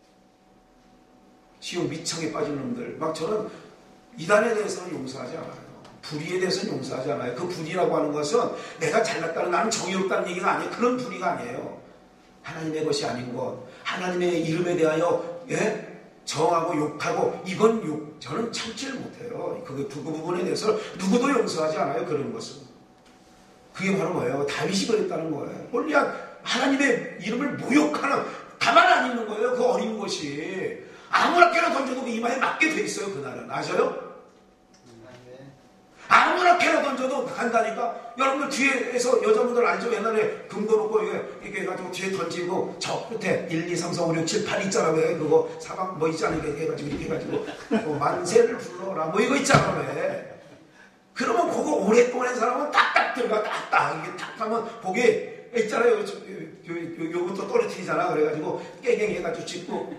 지옥 밑창에 빠진 놈들. 막 저는 이단에 대해서는 용서하지 않아요. 불의에 대해서는 용서하지 않아요. 그 불의라고 하는 것은 내가 잘났다는, 나는 정의롭다는 얘기가 아니에요. 그런 불의가 아니에요. 하나님의 것이 아닌 것, 하나님의 이름에 대하여 예? 정하고 욕하고, 이건 욕, 저는 참지를 못해요. 그, 그 부분에 대해서 누구도 용서하지 않아요. 그런 것은. 그게 바로 뭐예요? 다윗이 그랬다는 거예요. 골리앗 하나님의 이름을 모욕하는, 가만 안 있는 거예요. 그 어린 것이 아무렇게나 던져도 그 이마에 맞게 돼 있어요. 그날은. 아셔요? 아무렇게나 던져도 간다니까. 여러분들 뒤에서 여자분들 알죠? 옛날에 금고 놓고 이게, 이게 해가지고 뒤에 던지고 저 끝에 일, 이, 삼, 사, 오, 육, 칠, 팔 있잖아. 왜 그거 사방 뭐 있잖아. 이렇게 해가지고 이렇게 해가지고 뭐 만세를 불러라 뭐 이거 있잖아. 왜 그러면 그거 오랫동안 한 사람은 딱딱 들어가. 딱딱 이게 딱 하면 보게 있잖아요. 요, 요, 요, 요부터 떨어뜨리잖아. 그래가지고 깨갱 해가지고 찍고.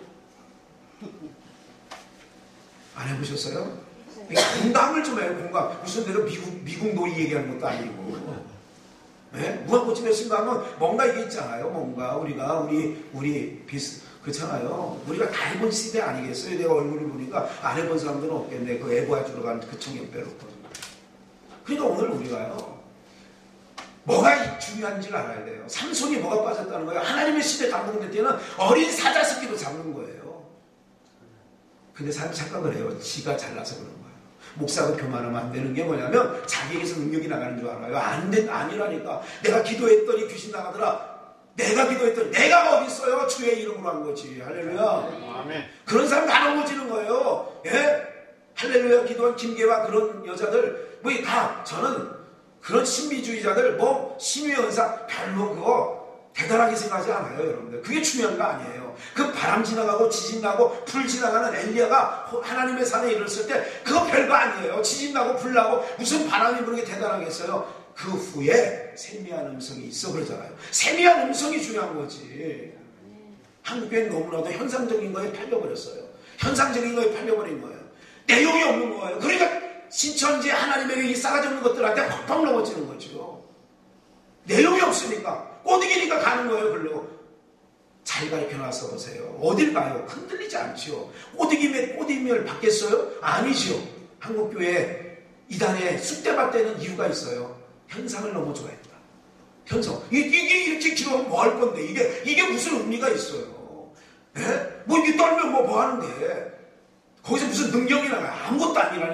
안 해보셨어요? 공감을 좀 해요. 공감. 무슨 내가 미국, 미국 놀이 얘기하는 것도 아니고. 네? 무한고침에 쓴가 하면 뭔가 이게 있잖아요. 뭔가 우리가 우리 우리 비슷 그렇잖아요. 우리가 다 해본 시대 아니겠어요? 내가 얼굴을 보니까 안 해본 사람들은 없겠네. 그 애보아 주러 가는 그 청년 빼놓고. 그러니까 오늘 우리가요, 뭐가 중요한지를 알아야 돼요. 삼손이 뭐가 빠졌다는 거예요? 하나님의 시대 감동될 때는 어린 사자 새끼도 잡는 거예요. 근데 사람이 착각을 해요. 지가 잘나서 그런 거예요. 목사가 교만하면 안 되는 게 뭐냐면 자기에게서 능력이 나가는 줄 알아요. 안 된, 아니라니까. 내가 기도했더니 귀신 나가더라. 내가 기도했더니 내가 어디 있어요? 주의 이름으로 한 거지. 할렐루야. 아멘. 그런 사람 다 넘어지는 거예요. 예? 할렐루야 기도한 김계와 그런 여자들 뭐 다 저는 그런 신비주의자들 뭐 신유의 은사 별로 그거 대단하게 생각하지 않아요. 여러분들 그게 중요한 거 아니에요. 그 바람 지나가고 지진 나고 불 지나가는 엘리야가 하나님의 산에 이르렀을 때 그거 별거 아니에요. 지진 나고 불 나고 무슨 바람이 부는 게 대단하겠어요. 그 후에 세미한 음성이 있어 그러잖아요. 세미한 음성이 중요한 거지. 한국교회는 너무나도 현상적인 거에 팔려버렸어요. 현상적인 거에 팔려버린 거예요. 내용이 없는 거예요. 그러니까 신천지 하나님에게 이 싸가지 없는 것들한테 팍팍 넘어지는 거죠. 내용이 없으니까 꼬드기니까 가는 거예요. 별로 잘 가르쳐놔서 보세요. 어딜 가요? 흔들리지 않지요. 꼬드기면 꼬드기면 받겠어요? 아니지요. 한국교회 이단에 쑥대밭대는 이유가 있어요. 현상을 너무 좋아했다. 현상. 이게 이렇게 기도하면 뭐 할 건데 이게 이게 무슨 의미가 있어요? 예? 뭐 이게 떨면 뭐 뭐 하는데 거기서 무슨 능력이 나가요? 아무것도 아니라니까 여러분.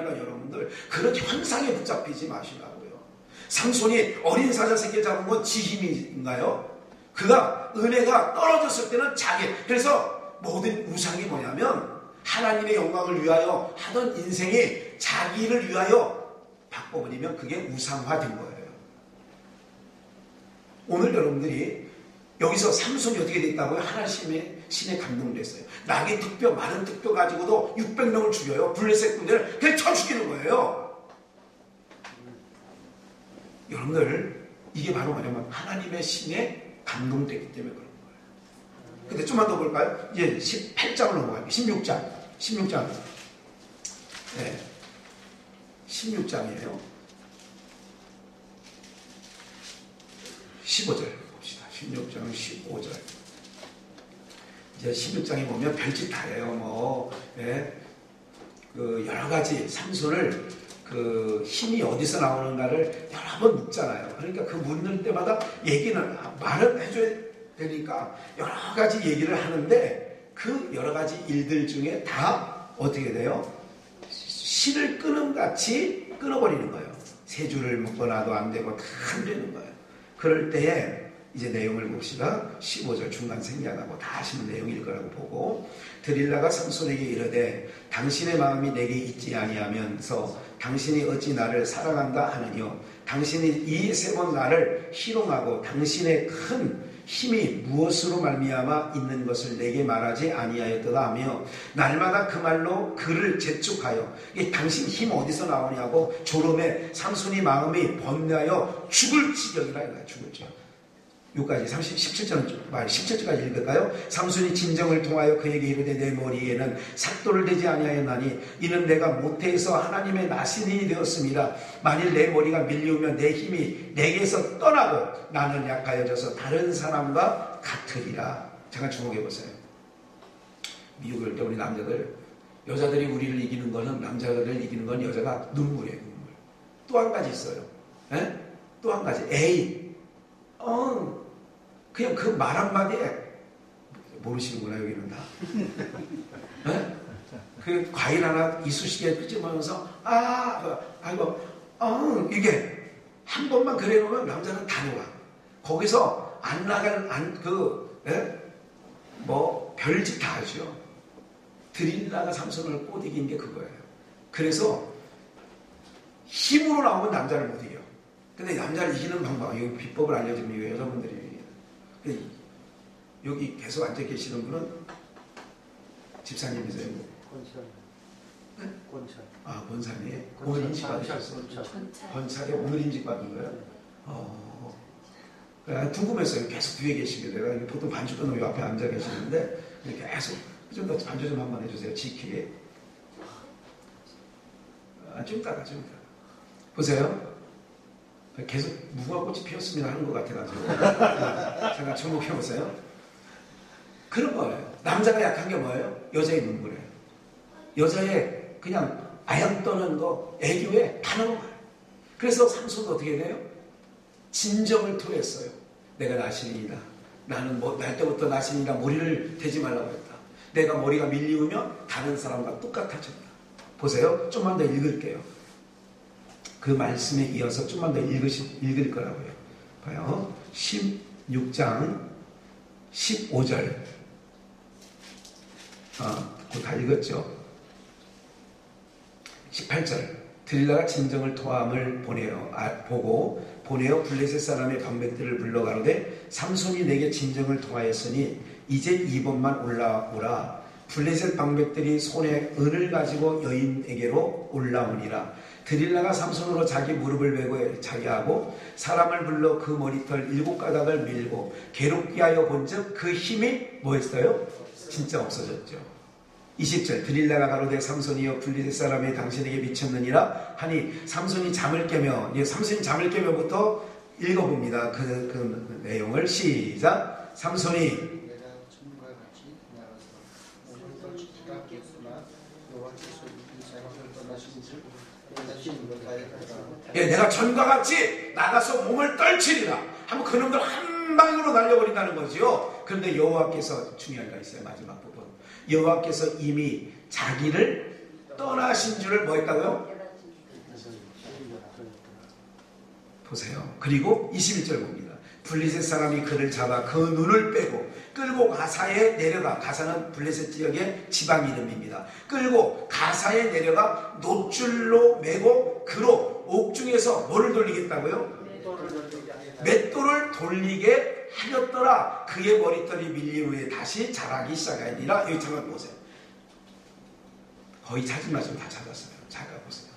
여러분들. 그런 현상에 붙잡히지 마시라고요. 삼손이 어린 사자 새끼 잡은 건 지 힘인가요? 그가 은혜가 떨어졌을 때는 자기, 그래서 모든 우상이 뭐냐면 하나님의 영광을 위하여 하던 인생이 자기를 위하여 바꿔버리면 그게 우상화된 거예요. 오늘 여러분들이 여기서 삼손이 어떻게 됐다고요? 하나님의 신에 감동됐어요. 낙의 득뼈, 마른 득뼈 가지고도 육백 명을 죽여요. 블레셋 군대를 그냥 쳐 죽이는 거예요. 여러분들, 이게 바로 뭐냐면 하나님의 신에 감동됐기 때문에 그런 거예요. 근데 좀만 더 볼까요? 이제 십팔 장을 넘어갈게요. 십육 장. 십육 장. 네. 십육 장이에요. 십오 절 봅시다. 십육 장 십오 절. 이제 십육 장에 보면 별짓 다 해요. 뭐, 예. 그 여러 가지 삼손을 그 힘이 어디서 나오는가를 여러 번 묻잖아요. 그러니까 그 묻는 때마다 얘기는, 말은 해줘야 되니까 여러 가지 얘기를 하는데 그 여러 가지 일들 중에 다 어떻게 돼요? 실을 끊음 같이 끊어버리는 거예요. 세 줄을 묶어놔도 안 되고 다 안 되는 거예요. 그럴 때에 이제 내용을 봅시다. 십오 절 중간 생략하고 다 하시는 내용일 거라고 보고, 드릴라가 삼손에게 이르되 당신의 마음이 내게 있지 아니하면서 당신이 어찌 나를 사랑한다 하느뇨. 당신이 이 세 번 나를 희롱하고 당신의 큰 힘이 무엇으로 말미암아 있는 것을 내게 말하지 아니하였도다 하며 날마다 그 말로 그를 재촉하여, 이 당신 힘 어디서 나오냐고 졸음에 삼손이 마음이 번뇌하여 죽을 지경이라 이거야. 죽을 지경. 여기까지 십칠 절 말 십칠 절까지 읽을까요? 삼손이 진정을 통하여 그에게 이르되 내 머리에는 삭도를 대지 아니하였나니 이는 내가 모태에서 하나님의 나신이 되었습니다. 만일 내 머리가 밀리우면 내 힘이 내게서 떠나고 나는 약하여져서 다른 사람과 같으리라. 잠깐 주목해 보세요. 미국 올 때 우리 남자들, 여자들이 우리를 이기는 거는, 남자들을 이기는 건 여자가 눈물이에요. 눈물. 또 한 가지 있어요. 또 한 가지. 에이 어, 그냥 그 말 한마디에, 모르시는구나, 여기는 다. 네? 그 과일 하나 이쑤시개에 끄집으면서, 아, 아이고, 어, 이게, 한 번만 그래 놓으면 남자는 다 놓아. 거기서 안 나갈, 안, 그, 네? 뭐, 별짓 다 하죠. 드릴라가 삼손을 못 이긴 게 그거예요. 그래서, 힘으로 나오면 남자를 못 이겨. 근데 남자를 이기는 방법, 여기 비법을 알려주면 이거 여자분들이, 여기 계속 앉아 계시는 분은 집사님이세요? 권찰. 네? 권찰. 아, 권사님. 오늘 임직 받으셨어요? 권찰에 오늘 임직 받은 거예요? 어. 궁금했어요. 계속 뒤에 계시길래. 내가 보통 반주 끊으면 앞에 앉아 계시는데, 계속, 좀 더 반주 좀 한번 해주세요. 지키게. 아, 좀 이따가, 좀 이따가. 보세요. 계속 무궁화 꽃이 피었습니다 하는 것 같아가지고 잠깐 주목해보세요. 그런 거예요. 남자가 약한 게 뭐예요? 여자의 눈물이에요. 여자의 그냥 아양 떠는 거, 애교에 다 넘어가요. 그래서 삼손도 어떻게 돼요? 진정을 토했어요. 내가 나신이다. 나는 뭐, 날 때부터 나신이다. 머리를 대지 말라고 했다. 내가 머리가 밀리우면 다른 사람과 똑같아졌다. 보세요. 좀만 더 읽을게요. 그 말씀에 이어서 좀만 더 읽으시, 읽을 거라고요. 봐요. 십육 장 십오 절. 아, 그거 다 읽었죠? 십팔 절. 드릴라가 진정을 토함을 보내어, 아, 보고 보내어 블레셋 사람의 방백들을 불러 가로되 삼손이 내게 진정을 토하였으니 이제 이 번만 올라오라. 블레셋 방백들이 손에 은을 가지고 여인에게로 올라오니라. 드릴라가 삼손으로 자기 무릎을 베고 자기하고 사람을 불러 그 머리털 일곱 가닥을 밀고 괴롭게 하여 본즉 그 힘이 뭐였어요? 진짜 없어졌죠. 이십 절. 드릴라가 가로되 삼손이여 블레셋 사람이 당신에게 미쳤느니라 하니 삼손이 잠을 깨며, 이제 삼손이 잠을 깨며부터 읽어봅니다. 그, 그 내용을 시작. 삼손이 예, 내가 전과 같이 나가서 몸을 떨치리라 하면 그놈들 한 방으로 날려버린다는 거죠. 그런데 여호와께서, 중요한 거 있어요. 마지막 부분. 여호와께서 이미 자기를 떠나신 줄을 뭐 했다고요? 보세요. 그리고 이십일 절 봅니다. 블레셋 사람이 그를 잡아 그 눈을 빼고 끌고 가사에 내려가, 가사는 블레셋 지역의 지방 이름입니다. 끌고 가사에 내려가 놋줄로 매고 그로 옥중에서 뭐를 돌리겠다고요? 맷돌을 돌리게 하였더라. 그의 머리털이 밀린 후에 다시 자라기 시작하니라. 여기 잠깐 보세요. 거의 찾은 말씀 다 찾았어요. 잠깐 보세요.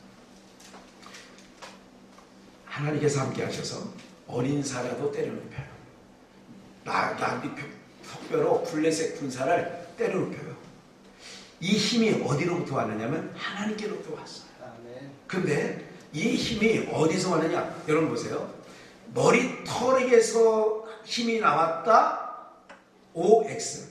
하나님께서 함께 하셔서 어린 사라도 때려눕혀요. 나비 턱뼈로 블레셋 군사를 때려눕혀요. 이 힘이 어디로부터 왔느냐면 하나님께로부터 왔어요. 그런데 이 힘이 어디서 왔느냐? 여러분 보세요. 머리털에게서 힘이 나왔다. 오엑스.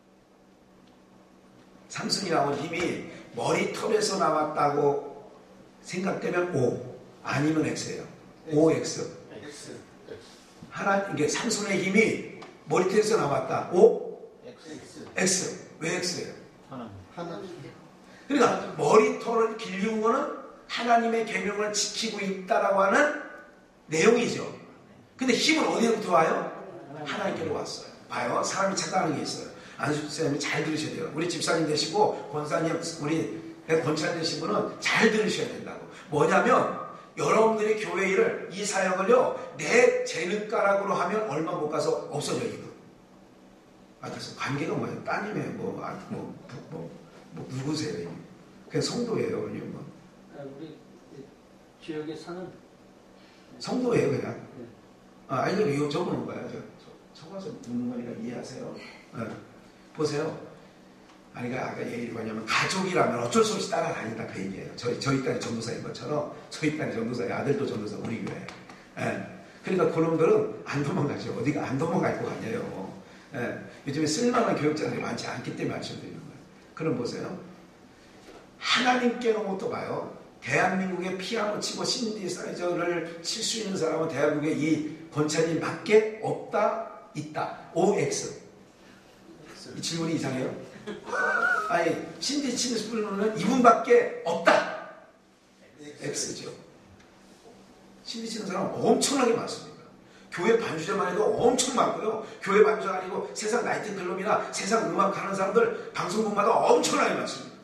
삼손이 나온 힘이 머리털에서 나왔다고 생각되면 O, 아니면 X예요. 오엑스. 하나, 이게 삼손의 힘이 머리털에서 나왔다. O, X. X. 왜 X예요? 하나님. 그러니까 머리털을 길리운 거는 하나님의 계명을 지키고 있다라고 하는 내용이죠. 근데 힘은 어디로부터 와요? 하나님께로 왔어요. 봐요. 사람이 착각하는 게 있어요. 안수쌤이 잘 들으셔야 돼요. 우리 집사님 되시고 권사님, 우리 권사님 되신 분은 잘 들으셔야 된다고. 뭐냐면 여러분들이 교회 일을, 이 사역을요, 내 재능가락으로 하면 얼마 못 가서 없어져, 이거. 아, 그래서 관계가 뭐예요? 따님이에요? 뭐, 아, 뭐, 뭐, 뭐, 누구세요? 그냥 성도예요, 뭐. 우리 지역에 사는 성도예요, 그냥. 네. 아, 아니, 이거 적어놓은 거야. 저, 적어서 묻는 거니까 이해하세요. 네. 보세요. 아니, 그러니까 아까 얘기를 뭐냐면, 가족이라면 어쩔 수 없이 따라다닌다, 그 얘기예요. 저희, 저희 딸이 전도사인 것처럼, 저희 딸이 전도사예요. 아들도 전도사, 우리 교회. 네. 그러니까 그놈들은 안 도망가죠. 어디가 안 도망갈 거 아니에요. 네. 요즘에 쓸만한 교육자들이 많지 않기 때문에 말씀드리는 거예요. 그럼 보세요. 하나님께로부터 봐요. 대한민국에 피아노 치고 신디사이저를 칠 수 있는 사람은 대한민국에 이 권찬님밖에 없다, 있다. 오엑스. 이 질문이 이상해요? 아니, 신디 치는 분은 이분밖에 없다. X죠. 신디 치는 사람은 엄청나게 많습니다. 교회 반주자만 해도 엄청 많고요. 교회 반주자 아니고 세상 나이트클럽이나 세상 음악 하는 사람들 방송국마다 엄청나게 많습니다.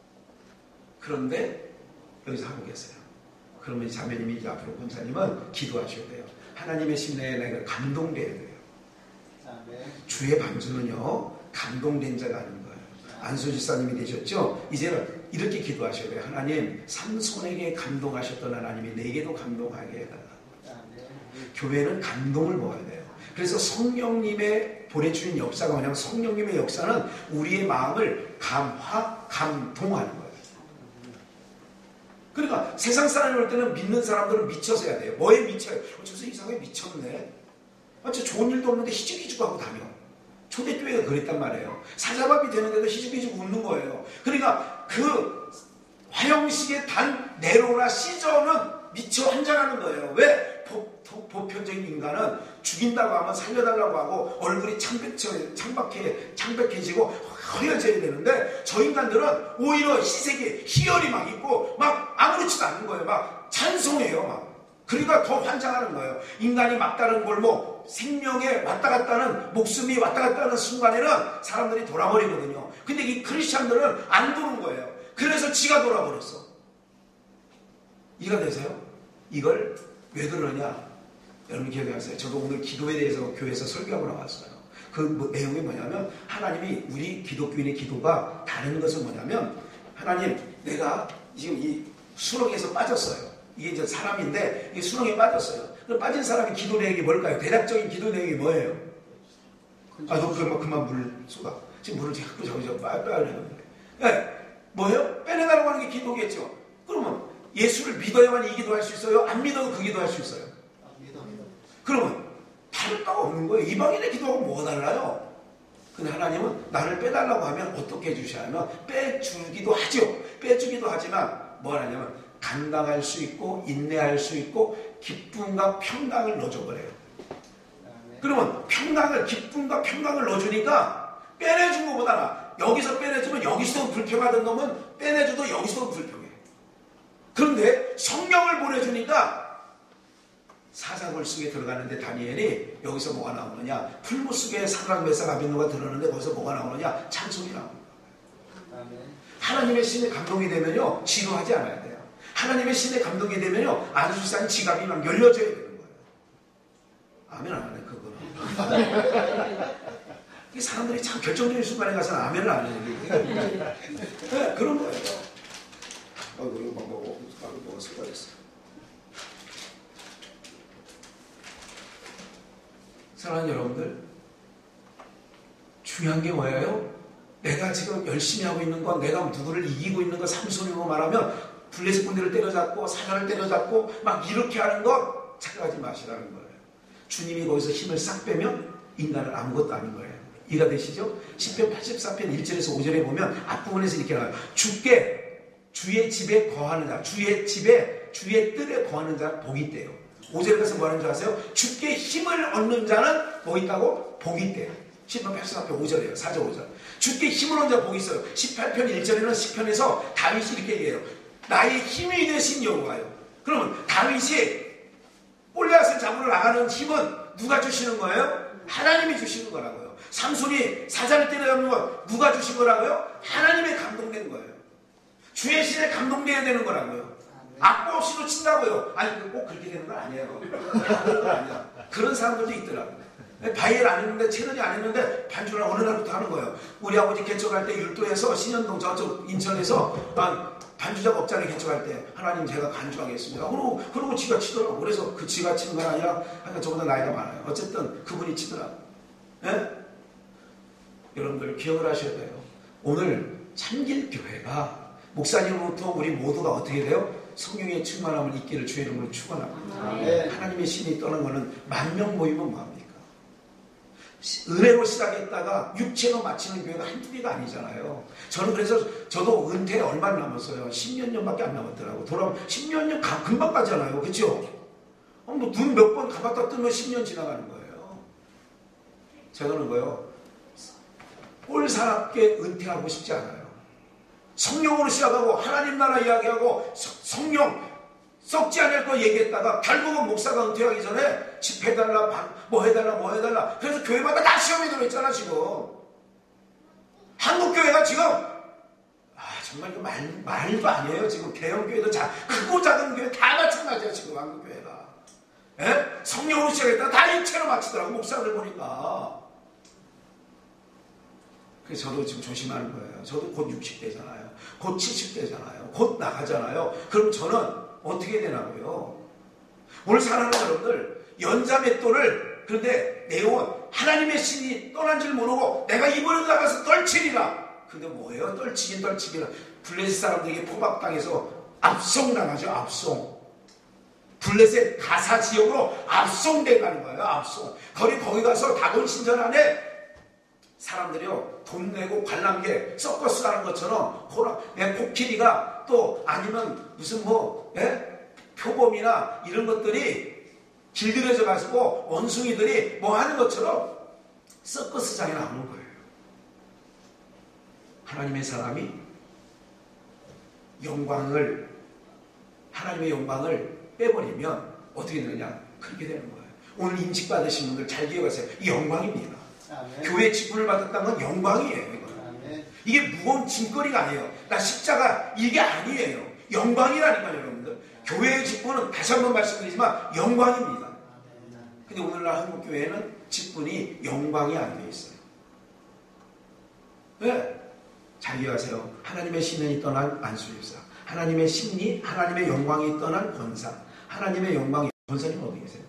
그런데 여기서 하고 계세요. 그러면 이 자매님이 이제 앞으로 권사님은 기도하셔야 돼요. 하나님의 심내에 내가 감동돼야 돼요. 주의 반주는요, 감동된 자가 하는 거예요. 안수 지사님이 되셨죠? 이제는 이렇게 기도하셔야 돼요. 하나님, 삼손에게 감동하셨던 하나님이 내게도 감동하게 해달라. 교회는 감동을 먹어야 돼요. 그래서 성령님의 보내주신 역사가 뭐냐면, 성령님의 역사는 우리의 마음을 감화, 감동하는 거예요. 그러니까 세상 사람이 올 때는 믿는 사람들은 미쳐서 해야 돼요. 뭐에 미쳐요? 어째서 이상하게 미쳤네. 아, 저 좋은 일도 없는데 희죽희죽 하고 다녀. 초대교회가 그랬단 말이에요. 사자밥이 되는데도 희죽희죽 웃는 거예요. 그러니까 그 화형식의 단 네로나 시저는 미쳐 환장하는 거예요. 왜? 보, 보, 보편적인 인간은 죽인다고 하면 살려달라고 하고 얼굴이 창백, 창백해, 창백해지고 허여져야 되는데, 저 인간들은 오히려 희색이 희열이 막 있고 막 아무렇지도 않은 거예요. 막 찬송해요. 막. 그러니까 더 환장하는 거예요. 인간이 막다른 골목, 생명에 왔다 갔다 하는, 목숨이 왔다 갔다 하는 순간에는 사람들이 돌아버리거든요. 근데 이 크리스찬들은 안 도는 거예요. 그래서 지가 돌아버렸어. 이해가 되세요? 이걸 왜 그러냐? 여러분 기억하세요. 저도 오늘 기도에 대해서 교회에서 설교하고 나왔어요. 그 뭐, 내용이 뭐냐면, 하나님이 우리 기독교인의 기도가 다른 것은 뭐냐면, 하나님, 내가 지금 이 수렁에서 빠졌어요. 이게 이제 사람인데 이 수렁에 빠졌어요. 그럼 빠진 사람의 기도 내용이 뭘까요? 대략적인 기도 내용이 뭐예요? 아, 너 그만 그만 물 쏟아. 지금 물을 자꾸 저기 저 빨빨해요. 네, 뭐예요? 빼내달라고 하는 게 기도겠죠. 그러면 예수를 믿어야만 이 기도할 수 있어요? 안 믿어도 그 기도할 수 있어요? 그러면 다를 바가 없는 거예요. 이방인의 기도하고 뭐가 달라요? 근데 하나님은 나를 빼달라고 하면 어떻게 해주시냐면 빼주기도 하죠. 빼주기도 하지만 뭐 하냐면 감당할 수 있고 인내할 수 있고 기쁨과 평강을 넣어줘버려요. 그러면 평강을, 기쁨과 평강을 넣어주니까 빼내준 것보다 여기서 빼내주면 여기서도 불평하던 놈은 빼내줘도 여기서도 불평해. 그런데 성령을 보내주니까 사자굴 속에 들어가는데 다니엘이 여기서 뭐가 나오느냐? 풀무 속에 사드락 메삭 아벳노가 들어가는데 거기서 뭐가 나오느냐? 찬송이 나옵니다. 아멘. 하나님의 신에 감동이 되면요, 지루하지 않아야 돼요. 하나님의 신에 감동이 되면요, 아주 비싼 지갑이 막 열려줘야 되는 거예요. 아멘 안 하네, 그거는. 이 사람들이 참 결정적인 순간에 가서는 아멘을 안 해요. 네, 그런 거예요. 어, 이거 막 먹어, 먹어, 수고했어. 사랑하는 여러분들, 중요한 게 뭐예요? 내가 지금 열심히 하고 있는 건, 내가 누구를 이기고 있는 거 삼손으로 말하면 블레셋 군대를 때려잡고 사자를 때려잡고 막 이렇게 하는 거 착각하지 마시라는 거예요. 주님이 거기서 힘을 싹 빼면 인간은 아무것도 아닌 거예요. 이해가 되시죠? 시편 팔십사 편 일 절에서 오 절에 보면 앞부분에서 이렇게 나와요. 주께 주의 집에 거하는 자, 주의 집에 주의 뜰에 거하는 자는 복이 있대요. 오 절에 가서 뭐 하는 줄 아세요? 주께 힘을 얻는 자는 뭐 있다고? 복이 있대요. 시편 팔십사 편 오 절이에요. 사 절 오 절. 주께 힘을 얻는 자 복이 있어요. 십팔 편 일 절에는 시편에서 다윗이 이렇게 얘기해요. 나의 힘이 되신 여호와요. 그러면 다윗이 골리앗을 잡으러 나가는 힘은 누가 주시는 거예요? 하나님이 주시는 거라고요. 삼손이 사자를 때려잡는 건 누가 주신 거라고요? 하나님의 감동된 거예요. 주의 신에 감동돼야 되는 거라고요. 악보 없이도 친다고요. 아니 꼭 그렇게 되는 건 아니에요. 그런 건 아니야. 그런 사람들도 있더라고요. 바이엘 안 했는데 체론이 안 했는데 반주를 어느 날부터 하는 거예요. 우리 아버지 개척할 때 율도에서 신현동 저쪽 인천에서 반주자가 없잖아요. 개척할 때 하나님 제가 간주하겠습니다. 그러고 그러고 지가 치더라고. 그래서 그 지가 치는 건 아니라 하여간 저보다 나이가 많아요. 어쨌든 그분이 치더라고. 예? 여러분들 기억을 하셔야 돼요. 오늘 참길 교회가 목사님으로부터 우리 모두가 어떻게 돼요? 성령의 충만함을 있기를 주의 이름으로 축원합니다. 네. 하나님의 신이 떠난 거는 만 명 모이면 뭐합니까? 은혜로 시작했다가 육체로 마치는 교회가 한두 개가 아니잖아요. 저는 그래서 저도 은퇴 얼마 남았어요. 십몇 년밖에 안 남았더라고. 돌아오면 십몇 년 가, 금방 가잖아요. 그렇죠? 어, 뭐 눈 몇 번 감았다 뜨면 십 년 지나가는 거예요. 제가 그런 거예요. 꼴사납게 은퇴하고 싶지 않아요. 성령으로 시작하고 하나님 나라 이야기하고 성령 썩지 않을 거 얘기했다가 결국은 목사가 은퇴하기 전에 집해달라 뭐 해달라 뭐 해달라 그래서 교회마다 다 시험이 들어있잖아 지금. 한국교회가 지금 아 정말 이거 말, 말도 아니에요. 지금 개헌교회도 자, 크고 작은 교회 다 마찬가지야 지금 한국교회가. 예? 성령으로 시작했다가 다 일체로 마치더라고 목사들 보니까. 그래서 저도 지금 조심하는 거예요. 저도 곧 육십 대잖아요. 곧 칠십 대잖아요. 곧 나가잖아요. 그럼 저는 어떻게 되나고요? 오늘 사랑하는 여러분들 연자맷돌을 그런데 내용은 하나님의 신이 떠난 줄 모르고 내가 이번에 나가서 떨치리라. 근데 뭐예요? 떨치긴 떨치기라. 블레셋 사람들에게 포박당해서 압송당하죠. 압송. 블레셋 가사 지역으로 압송돼가는 거예요. 압송. 거기 거기 가서 다곤 신전 안에 사람들이요 돈 내고 관람객 서커스 가는 것처럼 호라, 예, 코끼리가 또 아니면 무슨 뭐 예? 표범이나 이런 것들이 길들여져 가지고 원숭이들이 뭐 하는 것처럼 서커스장에 나오는 거예요. 하나님의 사람이 영광을 하나님의 영광을 빼버리면 어떻게 되느냐? 그렇게 되는 거예요. 오늘 임직 받으신 분들 잘 기억하세요. 이 영광입니다. 아멘. 교회 직분을 받았다는 건 영광이에요. 이거는. 이게 무거운 짐거리가 아니에요. 나 십자가 이게 아니에요. 영광이라니까요, 여러분들. 교회의 직분은 다시 한번 말씀드리지만 영광입니다. 근데 오늘날 한국 교회는 직분이 영광이 안 되어 있어요. 왜? 잘 기억하세요. 하나님의 신이 떠난 안수일사, 하나님의 신이 하나님의 영광이 떠난 권사, 하나님의 영광이 권사님 어디 계세요?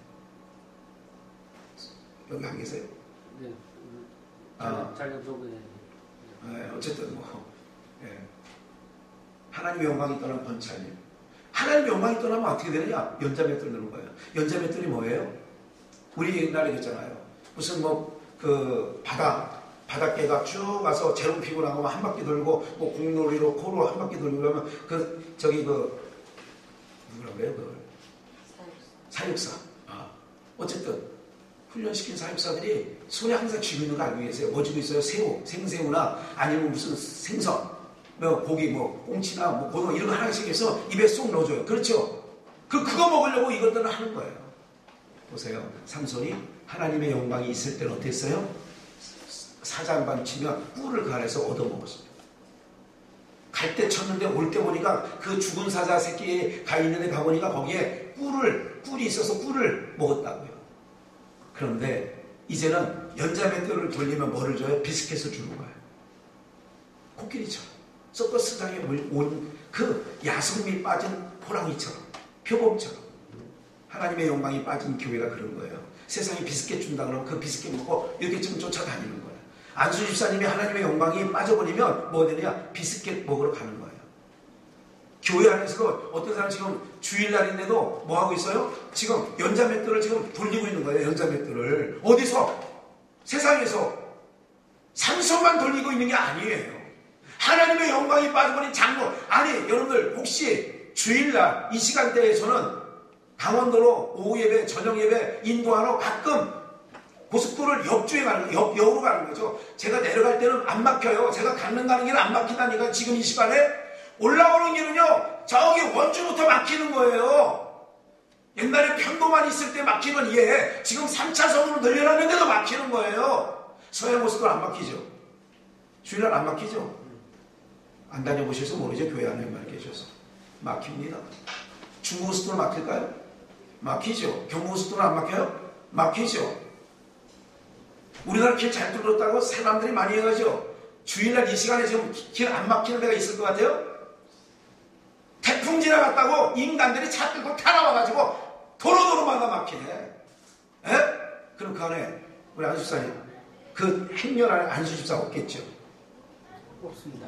여기 안 계세요? 네. 아. 자격 소개해. 네, 어쨌든 뭐 네. 하나님의 영광이 떠난 권사님. 하나님의 영광이 떠나면 어떻게 되느냐? 연자맷돌 넣는 거예요. 연자맷돌이 뭐예요? 우리 옛날에 그랬잖아요. 무슨 뭐 그 바다 바닷개가 쭉 가서 재롱 피고 나가면 한 바퀴 돌고 뭐 공놀이로 코로 한 바퀴 돌고 그러면 그 저기 그 누구라고 해요? 그걸 사육사. 아 어쨌든 훈련시킨 사육사들이 손에 항상 쥐고 있는 거 알고 계세요? 뭐 쥐고 있어요? 새우, 생새우나 아니면 무슨 생선, 뭐 고기, 뭐 꽁치나 뭐 고등어 이런 거 하나씩 해서 입에 쏙 넣어줘요. 그렇죠? 그 그거 먹으려고 이것들은 하는 거예요. 보세요. 삼손이 하나님의 영광이 있을 때는 어땠어요? 사자반 치면 꿀을 그 안에서 얻어먹었습니다. 갈 때 쳤는데 올 때 보니까 그 죽은 사자 새끼에 가 있는데 가보니까 거기에 꿀을, 꿀이 있어서 꿀을 먹었다고요. 그런데 이제는 연자맷돌을 돌리면 뭐를 줘요? 비스켓을 주는 거예요. 코끼리처럼. 서커스장에 온 그 야성미 빠진 호랑이처럼, 표범처럼. 하나님의 영광이 빠진 교회가 그런 거예요. 세상에 비스켓 준다 그러면 그 비스켓 먹고 이렇게 좀 쫓아다니는 거예요. 안수 집사님이 하나님의 영광이 빠져버리면 뭐 되냐? 비스켓 먹으러 가는 거예요. 교회 안에서도 어떤 사람 지금 주일날인데도 뭐 하고 있어요? 지금 연자맷돌을 지금 돌리고 있는 거예요. 연자맷돌을. 어디서? 세상에서. 삼손만 돌리고 있는 게 아니에요. 하나님의 영광이 빠져버린 장로. 아니 여러분들 혹시 주일날 이 시간대에서는 강원도로 오후 예배, 저녁 예배 인도하러 가끔 고속도로를 역주행 가는 거예요. 역, 역으로 가는 거죠. 제가 내려갈 때는 안 막혀요. 제가 가는 가는 길은 안 막힌다니까 지금 이 시간에. 올라오는 길은요, 저기 원주부터 막히는 거예요. 옛날에 편도만 있을 때 막히면 이해. 지금 삼 차선으로 늘려놨는데도 막히는 거예요. 서해 고속도로 안 막히죠. 주일날 안 막히죠. 안 다녀보셔서 모르죠. 교회 안에 만 계셔서. 막힙니다. 중부고속도로 막힐까요? 막히죠. 경부고속도로 안 막혀요? 막히죠. 우리나라 길 잘 뚫었다고 사람들이 많이 해가지고 주일날 이 시간에 지금 길 안 막히는 데가 있을 것 같아요? 태풍 지나갔다고 인간들이 차 끌고 타나와가지고 도로도로마다 막히네. 에? 그럼 그 안에 우리 안수집사님 그 행렬 안에 안수집사 없겠죠? 없습니다.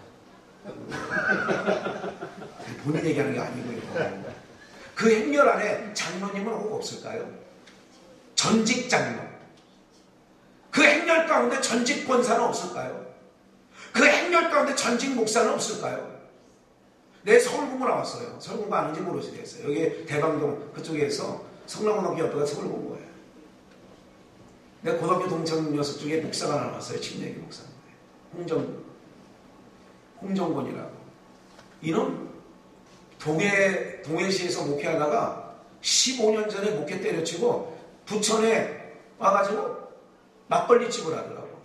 본인 얘기하는 게 아니고요. 그 행렬 안에 장로님은 혹 없을까요? 전직 장로. 그 행렬 가운데 전직 권사는 없을까요? 그 행렬 가운데 전직 목사는 없을까요? 내 서울 공부 나왔어요. 서울 공부 아는지 모르시겠어요. 여기 대방동 그쪽에서 성남고등학교 옆에가 서울 공부예요. 내 고등학교 동창 녀석 중에 목사가 나왔어요. 침례기 목사인데. 홍정, 홍정권이라고. 이놈 동해, 동해시에서 목회하다가 십오 년 전에 목회 때려치고 부천에 와가지고 막걸리집을 하더라고.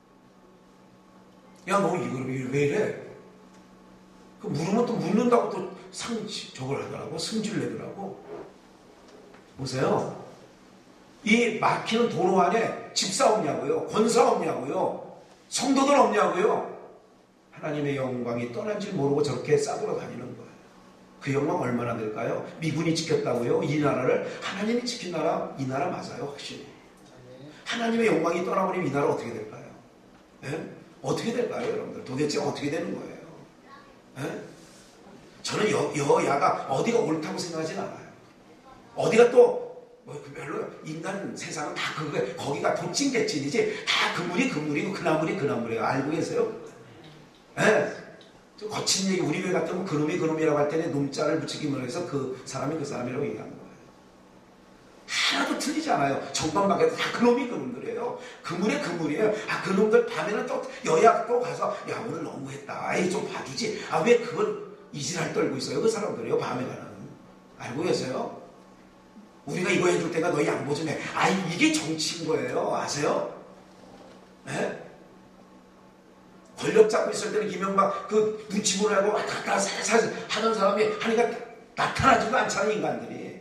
야, 너 이거 왜 이래? 그 물으면 또 묻는다고 또 상, 저걸 하더라고. 승질 내더라고. 보세요. 이 막히는 도로 안에 집사 없냐고요? 권사 없냐고요? 성도들 없냐고요? 하나님의 영광이 떠난 줄 모르고 저렇게 싸돌아 다니는 거예요. 그 영광 얼마나 될까요? 미군이 지켰다고요? 이 나라를? 하나님이 지킨 나라, 이 나라 맞아요, 확실히. 하나님의 영광이 떠나버리면 이 나라 어떻게 될까요? 네? 어떻게 될까요, 여러분들? 도대체 어떻게 되는 거예요? 네? 저는 여, 여야가 어디가 옳다고 생각하진 않아요. 어디가 또 뭐 별로 인간 세상은 다 그거 거기가 도찐개찐이지 다 그물이 그물이고 그나물이 그나물이에요. 알고 계세요? 네? 좀 거친 얘기 우리 교회 같으면 그놈이 그놈이라고 할 때는 놈자를 붙이기만 해서 그 사람이 그 사람이라고 얘기하는 거예요. 하나도 틀리지 않아요. 정방밖에도 다 그놈이 그놈들이에요. 그물에 그물이에요. 아 그놈들 밤에는 또 여야 또 가서 야 오늘 너무했다. 아이 좀 봐주지. 아 왜 그걸 이지랄 떨고 있어요. 그 사람들이요. 밤에 가는. 알고 계세요? 우리가 이거 해줄 때가 너희 양보 좀 해. 아 이게 정치인 거예요. 아세요? 네? 권력 잡고 있을 때는 이명박 그 눈치 보느라고 왔다 갔다 살살 하는 사람이 하니까 나타나지도 않잖아요. 인간들이.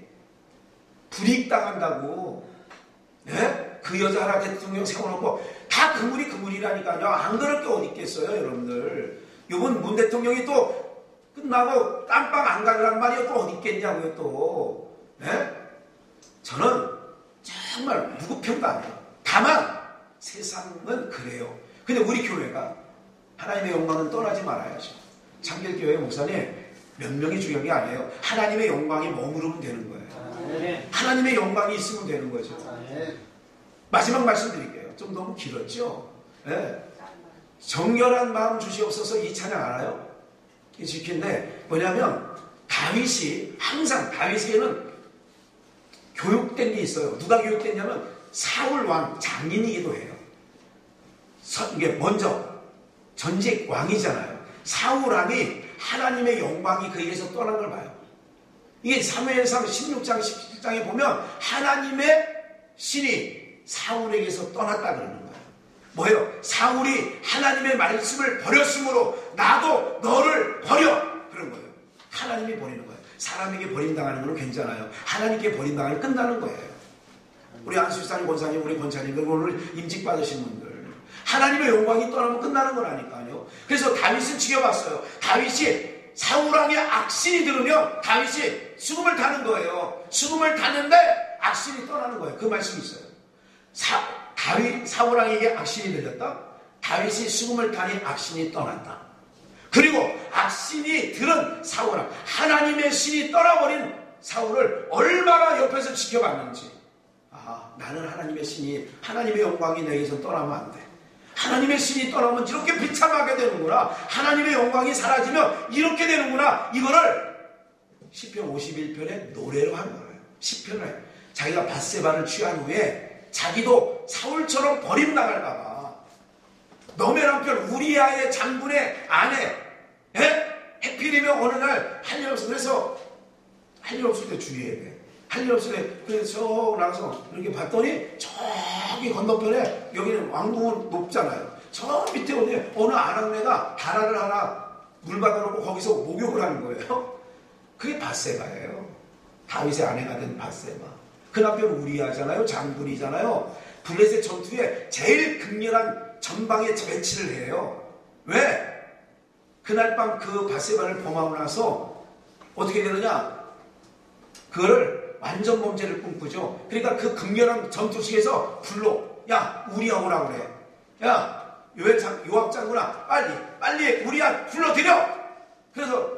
불이익당한다고. 네? 그 여자 하나 대통령 세워놓고 다 그물이 그물이라니까요. 안 그럴 게 어디 있겠어요. 여러분들. 이번 문 대통령이 또 끝나고 땀방 안 가려란 말이 또 어디 있겠냐고요. 또. 네? 저는 정말 무구평도 안 해요. 다만 세상은 그래요. 근데 우리 교회가 하나님의 영광은 떠나지 말아야죠. 참길교회 목사님 몇 명이 중요한 게 아니에요. 하나님의 영광이 머무르면 되는 거예요. 하나님의 영광이 있으면 되는 거죠. 마지막 말씀드릴게요. 좀 너무 길었죠? 네. 정결한 마음 주시옵소서 이 찬양 알아요? 이 지킨데 뭐냐면 다윗이 항상 다윗에게는 교육된 게 있어요. 누가 교육됐냐면 사울 왕 장인이기도 해요. 이게 먼저 전직 왕이잖아요. 사울 왕이 하나님의 영광이 그에게서 떠난 걸 봐요. 이게 사무엘상 십육 장 십칠 장에 보면 하나님의 신이 사울에게서 떠났다 그러는 거예요. 뭐예요? 사울이 하나님의 말씀을 버렸으므로 나도 너를 버려. 그런 거예요. 하나님이 버리는 거예요. 사람에게 버림당하는 건 괜찮아요. 하나님께 버림당하면 끝나는 거예요. 우리 안수사님 권사님, 우리 권사님들, 오늘 임직 받으신 분들, 하나님의 영광이 떠나면 끝나는 거라니까요. 그래서 다윗은 지켜봤어요. 다윗이 사울왕의 악신이 들으면 다윗이 수금을 타는 거예요. 수금을 타는데 악신이 떠나는 거예요. 그 말씀이 있어요. 사, 다윗, 사울왕에게 악신이 들렸다. 다윗이 수금을 타니 악신이 떠났다. 그리고 악신이 들은 사울왕, 하나님의 신이 떠나버린 사울을 얼마나 옆에서 지켜봤는지. 아, 나는 하나님의 신이, 하나님의 영광이 내게서 떠나면 안 돼. 하나님의 신이 떠나면 이렇게 비참하게 되는구나. 하나님의 영광이 사라지면 이렇게 되는구나. 이거를 시편 오십일 편에 노래로 한 거예요. 시편을 자기가 밧세바를 취한 후에 자기도 사울처럼 버림당할까봐 너의 남편 우리아의 장군의 아내, 예? 해필이면 어느 날 할 일 없어. 그래서 할 일 없을 때 주의해야 돼. 할 일 없을 때 그래서 나가서 이렇게 봤더니 저기 건너편에, 여기는 왕궁은 높잖아요. 저 밑에 어디 어느 아낙네가 다라를 하나 물 받아놓고 거기서 목욕을 하는 거예요. 그게 밧세바예요. 다윗의 아내가 된 밧세바. 그 남편 우리아잖아요. 장군이잖아요. 블레셋 전투에 제일 극렬한 전방에 배치를 해요. 왜? 그날 밤 그 밧세바를 범하고 나서 어떻게 되느냐? 그거를 완전 범죄를 꿈꾸죠. 그러니까 그 극렬한 전투식에서 불러, 야 우리아 오라 그래. 야 요압 장군아, 빨리 빨리 우리아 불러들여. 그래서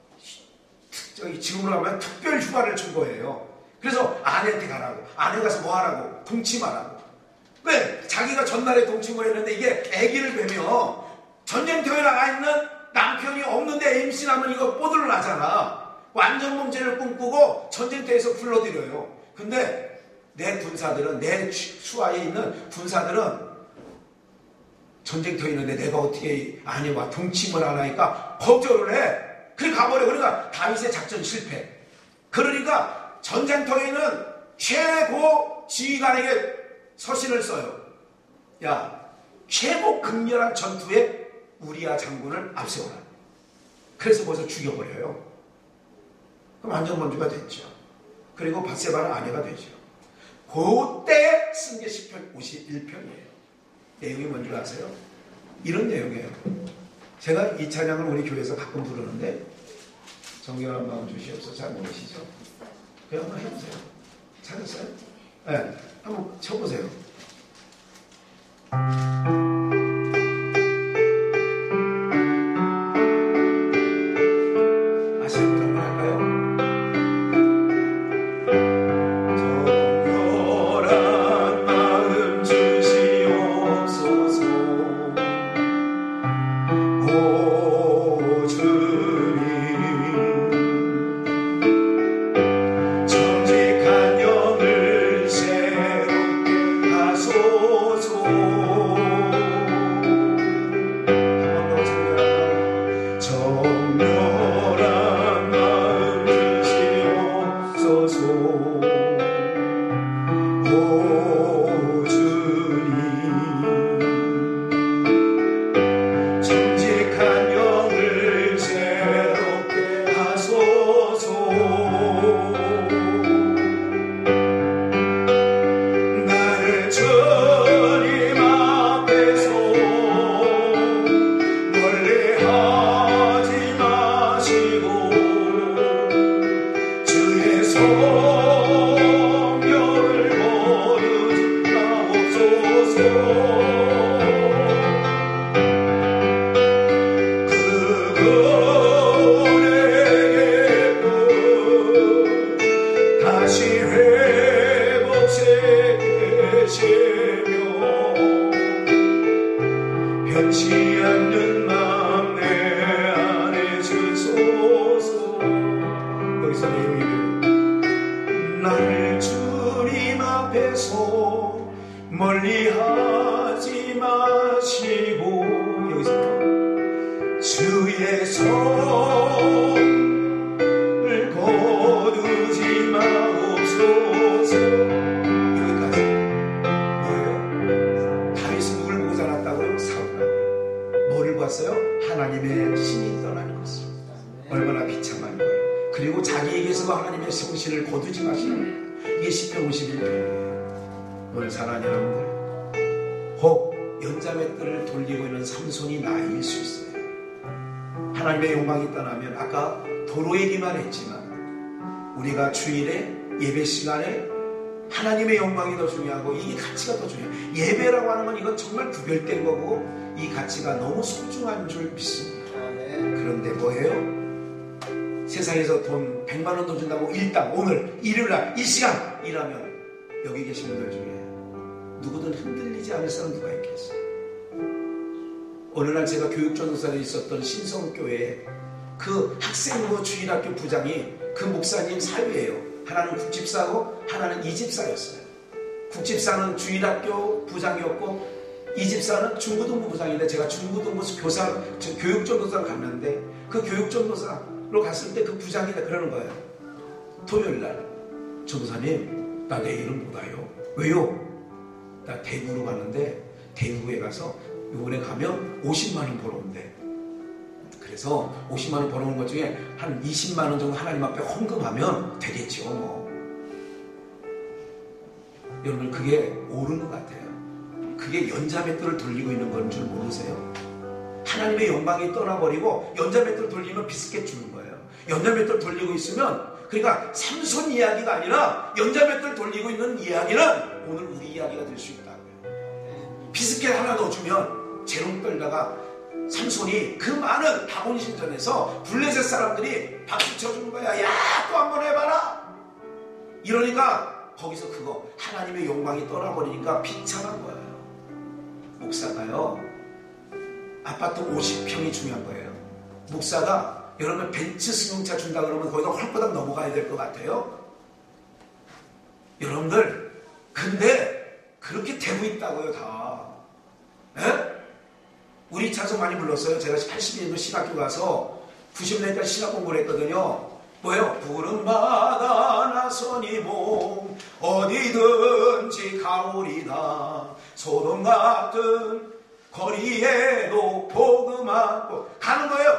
저기 지금으로 하면 특별 휴가를 준 거예요. 그래서 아내한테 가라고. 아내 가서 뭐 하라고? 동침하라고. 왜? 자기가 전날에 동침을 했는데 이게 아기를 뵈면 전쟁터에 나가 있는 남편이 없는데 임신하면 이거 뽀들 나잖아. 완전 범죄를 꿈꾸고 전쟁터에서 불러들여요. 근데 내 군사들은, 내 수하에 있는 군사들은 전쟁터에 있는데 내가 어떻게 아내와 동침을 하나니까 거절을 해. 그래 가버려. 그러니까 다윗의 작전 실패. 그러니까 전쟁터에 있는 최고 지휘관에게 서신을 써요. 야, 최고 극렬한 전투에 우리아 장군을 앞세워라. 그래서 벌써 죽여버려요. 그럼 완전 범죄가 됐죠. 그리고 밧세바는 아내가 되죠. 그때 쓴 게 시편 오십일 편이에요. 내용이 뭔지 아세요? 이런 내용이에요. 제가 이 찬양을 우리 교회에서 가끔 부르는데, 정결한 마음 주시옵소서. 잘 모르시죠? 그냥 한번 해보세요. 찾았어요? 네, 한번 쳐보세요. 아시는 분 한번 할까요? 정결한 마음 주시옵소서. 오 주님, 정직한 영을 새롭게 하소서. 그리고 자기에게서 하나님의 성실을 거두지 마시는 이게 시편 오십일 편이에요. 오늘 사랑하는 여러분들, 혹 연자맷들을 돌리고 있는 삼손이 나일 수 있어요. 하나님의 욕망이 떠나면 아까 도로 얘기만 했지만 우리가 주일에 예배 시간에 하나님의 영광이 더 중요하고 이 가치가 더 중요해요. 예배라고 하는 건 이건 정말 구별된 거고 이 가치가 너무 소중한 줄 믿습니다. 그런데 뭐예요? 세상에서 돈 백만 원 더 준다고 일당 오늘 일요일날 이 시간 일하면 여기 계신 분들 중에 누구든 흔들리지 않을 사람 누가 있겠어요? 어느 날 제가 교육전도사에 있었던 신성교회에 그 학생부 주일학교 부장이 그 목사님 사위예요. 하나는 국집사고 하나는 이집사였어요. 국집사는 주일학교 부장이었고 이집사는 중고등부 부장인데 제가 중고등부 교사, 교육전도사를 갔는데 그 교육전도사로 갔을 때 그 부장이 그러는 거예요. 토요일날 전도사님 나 내일은 못 와요. 왜요? 나 대구로 갔는데 대구에 가서 이번에 가면 오십만 원 벌어온대. 그래서 오십만 원 벌어오는 것 중에 한 이십만 원 정도 하나님 앞에 헌금하면 되겠죠 뭐. 여러분 그게 옳은 것 같아요. 그게 연자맷돌을 돌리고 있는 건 줄 모르세요? 하나님의 영광이 떠나버리고 연자맷돌을 돌리면 비스켓 주는 거예요. 연자맷돌 돌리고 있으면 그러니까 삼손 이야기가 아니라 연자맷돌 돌리고 있는 이야기는 오늘 우리 이야기가 될 수 있다고요. 비스켓 하나 넣어주면 재롱 떨다가 삼손이 그 많은 다곤신전에서 블레셋 사람들이 박수 쳐주는 거야. 야, 또 한 번 해봐라. 이러니까 거기서 그거 하나님의 영광이 떠나버리니까 비참한 거예요. 목사가요 아파트 오십 평이 중요한 거예요. 목사가 여러분 벤츠 승용차 준다 그러면 거기다 헐거덕 넘어가야 될 것 같아요. 여러분들 근데 그렇게 되고 있다고요 다. 에? 우리 찬송 많이 불렀어요. 제가 팔십 년도 신학교 가서 구십 년까지 신학 공부를 했거든요. 뭐예요? 푸른 바다 나선이 봄 어디든지 가오리나 소돔 같은 거리에도 복음하고 가는 거예요.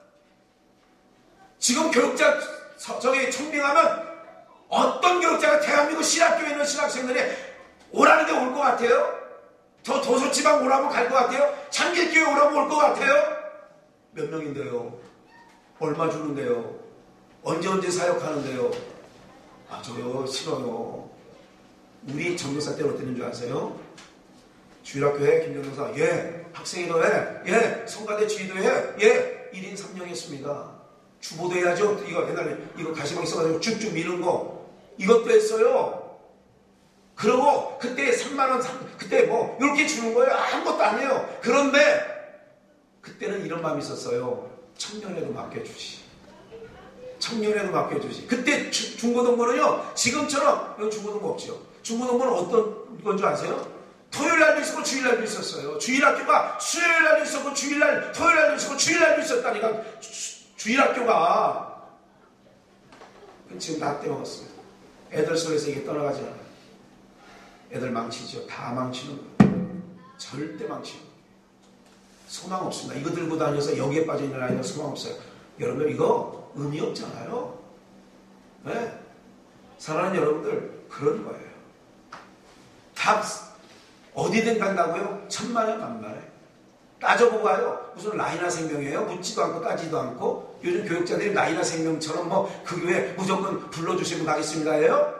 지금 교육자 저기 청빙하면 어떤 교육자가 대한민국 신학교에 있는 신학생들이 오라는 게 올 것 같아요? 저 도서지방 오라고 갈 것 같아요? 창길교회 오라고 올 것 같아요? 몇 명인데요? 얼마 주는데요? 언제 언제 사역하는데요? 아 저요 싫어요. 우리 전도사 때는 어땠는 줄 아세요? 주일학교에 김전도사 예 학생회도 해 예 성가대 지휘도 해예 일 인 삼 명 했습니다. 주보도 해야죠. 이거 옛날에 이거 가시방 있어가지고 쭉쭉 미는 거 이것도 했어요. 그러고 그때 삼만 원 그때 뭐 이렇게 주는 거예요. 아무것도 아니에요. 그런데 그때는 이런 마음이 있었어요. 청년회도 맡겨주시 청년회도 맡겨주시 그때 주, 중고등부는요 지금처럼 여기 중고등부 없죠. 중고등부는 어떤 건 줄 아세요? 토요일날도 있었고 주일날도 있었어요. 주일학교가 수요일날도 있었고 주일날 토요일날도 있었고 주일날도 있었다니까. 주, 주일학교가 지금 다 떼먹었어요. 애들 속에서 이게 떠나가지 않아요. 애들 망치죠. 다 망치는 거예요. 절대 망치는 거예요. 소망 없습니다. 이거 들고 다녀서 여기에 빠져있는 아이는 소망 없어요. 여러분 이거 의미 없잖아요. 네? 사랑하는 여러분들 그런 거예요. 다 어디든 간다고요? 천만에 만만에 따져보고 가요. 무슨 나이나 생명이에요? 묻지도 않고 따지도 않고 요즘 교육자들이 나이나 생명처럼 뭐 그 교회 무조건 불러주시면 가겠습니다예요?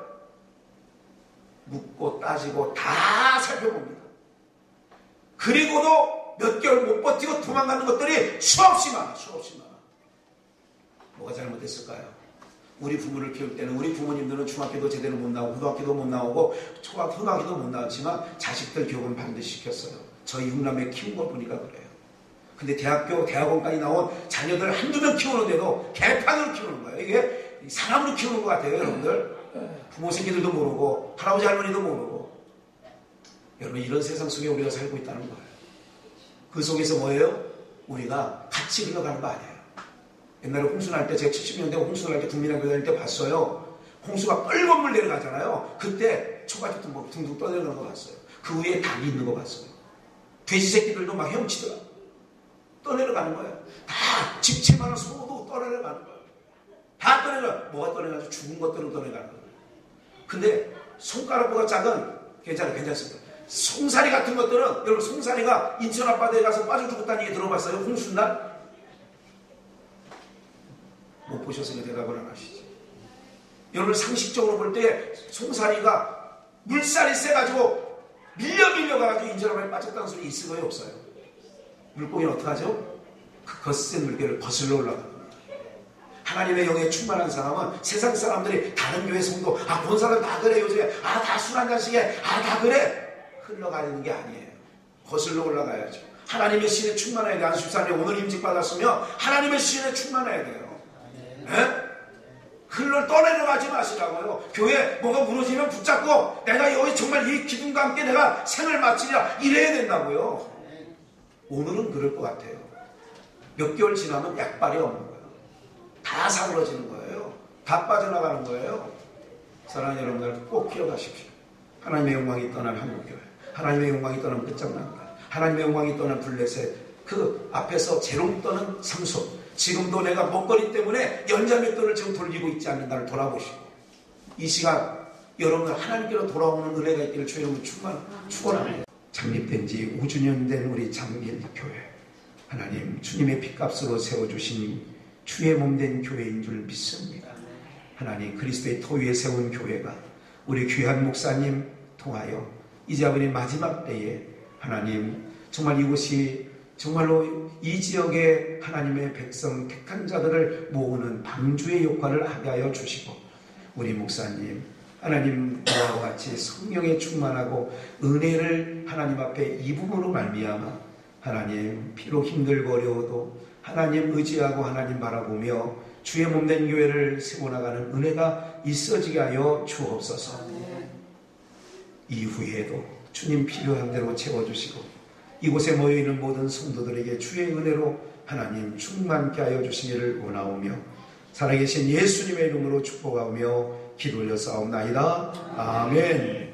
묻고 따지고 다 살펴봅니다. 그리고도 몇 개월 못 버티고 도망가는 것들이 수없이 많아. 수없이 많아. 뭐가 잘못됐을까요? 우리 부모를 키울 때는 우리 부모님들은 중학교도 제대로 못 나오고 고등학교도 못 나오고 초등학교도 못 나왔지만 자식들 교육은 반드시 시켰어요. 저희 육남매 키운 거 보니까 그래요. 근데 대학교, 대학원까지 나온 자녀들 한두 명 키우는데도 개판으로 키우는 거예요. 이게 사람으로 키우는 것 같아요, 여러분들. 부모 새끼들도 모르고 할아버지 할머니도 모르고. 여러분 이런 세상 속에 우리가 살고 있다는 거예요. 그 속에서 뭐예요? 우리가 같이 흘러가는 거 아니에요. 옛날에 홍수 날 때 제가 칠십 년대 홍수 날 때 국민학교 다닐 때 봤어요. 홍수가 뻘건 물 내려가잖아요. 그때 초가집 둥둥 떠내려가는 거 봤어요. 그 위에 닭이 있는 거 봤어요. 돼지 새끼들도 막 헤엄치더라. 떠내려가는 거예요. 다 집채만한 소도 떠내려가는 거예요. 다 떠내가. 뭐가 떠내가지고 죽은 것들은 떠내가는 거예요. 근데 손가락보다 작은 괜찮아요. 괜찮습니다. 송사리 같은 것들은 여러분 송사리가 인천 앞바다에 가서 빠져 죽었다는 얘기 들어봤어요? 홍순날? 못 보셨으니까 대답을 안 하시지. 여러분 상식적으로 볼 때 송사리가 물살이 세가지고 밀려 밀려 가가지고 인천 앞바다에 빠졌다는 소리 있어요? 없어요? 물고기는 어떡하죠? 그 거센 물결을 거슬러 올라갑니다. 하나님의 영에 충만한 사람은 세상 사람들이 다른 교회 성도 아 본 사람 다 그래 요즘에 아 다 술 한잔씩에 아 다 그래 흘러가는 게 아니에요. 거슬러 올라가야죠. 하나님의 신에 충만해야 돼요. 안십삼 년 오늘 임직 받았으면 하나님의 신에 충만해야 돼요. 네? 흘러 떠내려가지 마시라고요. 교회 뭐가 무너지면 붙잡고 내가 여기 정말 이 기둥과 함께 내가 생을 마치랴 이래야 된다고요. 오늘은 그럴 것 같아요. 몇 개월 지나면 약발이 없는 거예요. 다 사그러지는 거예요. 다 빠져나가는 거예요. 사랑하는 여러분들 꼭 기억하십시오. 하나님의 영광이 떠난 한국교회, 하나님의 영광이 떠난 끝장난다, 하나님의 영광이 떠난 블레셋, 그 앞에서 재롱 떠는 삼손, 지금도 내가 먹거리 때문에 연자맷돌을 지금 돌리고 있지 않는다를 돌아보시고 이 시간 여러분들 하나님께로 돌아오는 은혜가 있기를 주의 이름으로 축원합니다. 창립된 지 오 주년 된 우리 장길교회, 하나님 주님의 핏값으로 세워주신 주의 몸된 교회인 줄 믿습니다. 하나님 그리스도의 터 위에 세운 교회가 우리 귀한 목사님 통하여 이제 아버님 마지막 때에 하나님 정말 이곳이 정말로 이 지역의 하나님의 백성 택한 자들을 모으는 방주의 역할을 하게 하여 주시고 우리 목사님 하나님 그와 같이 성령에 충만하고 은혜를 하나님 앞에 입음으로 말미암아 하나님 피로 힘들고 어려워도 하나님 의지하고 하나님 바라보며 주의 몸된 교회를 세워나가는 은혜가 있어지게 하여 주옵소서. 이후에도 주님 필요한 대로 채워주시고 이곳에 모여있는 모든 성도들에게 주의 은혜로 하나님 충만케 하여 주시기를 원하오며 살아계신 예수님의 이름으로 축복하며 기도 올려 싸움나이다. 아멘.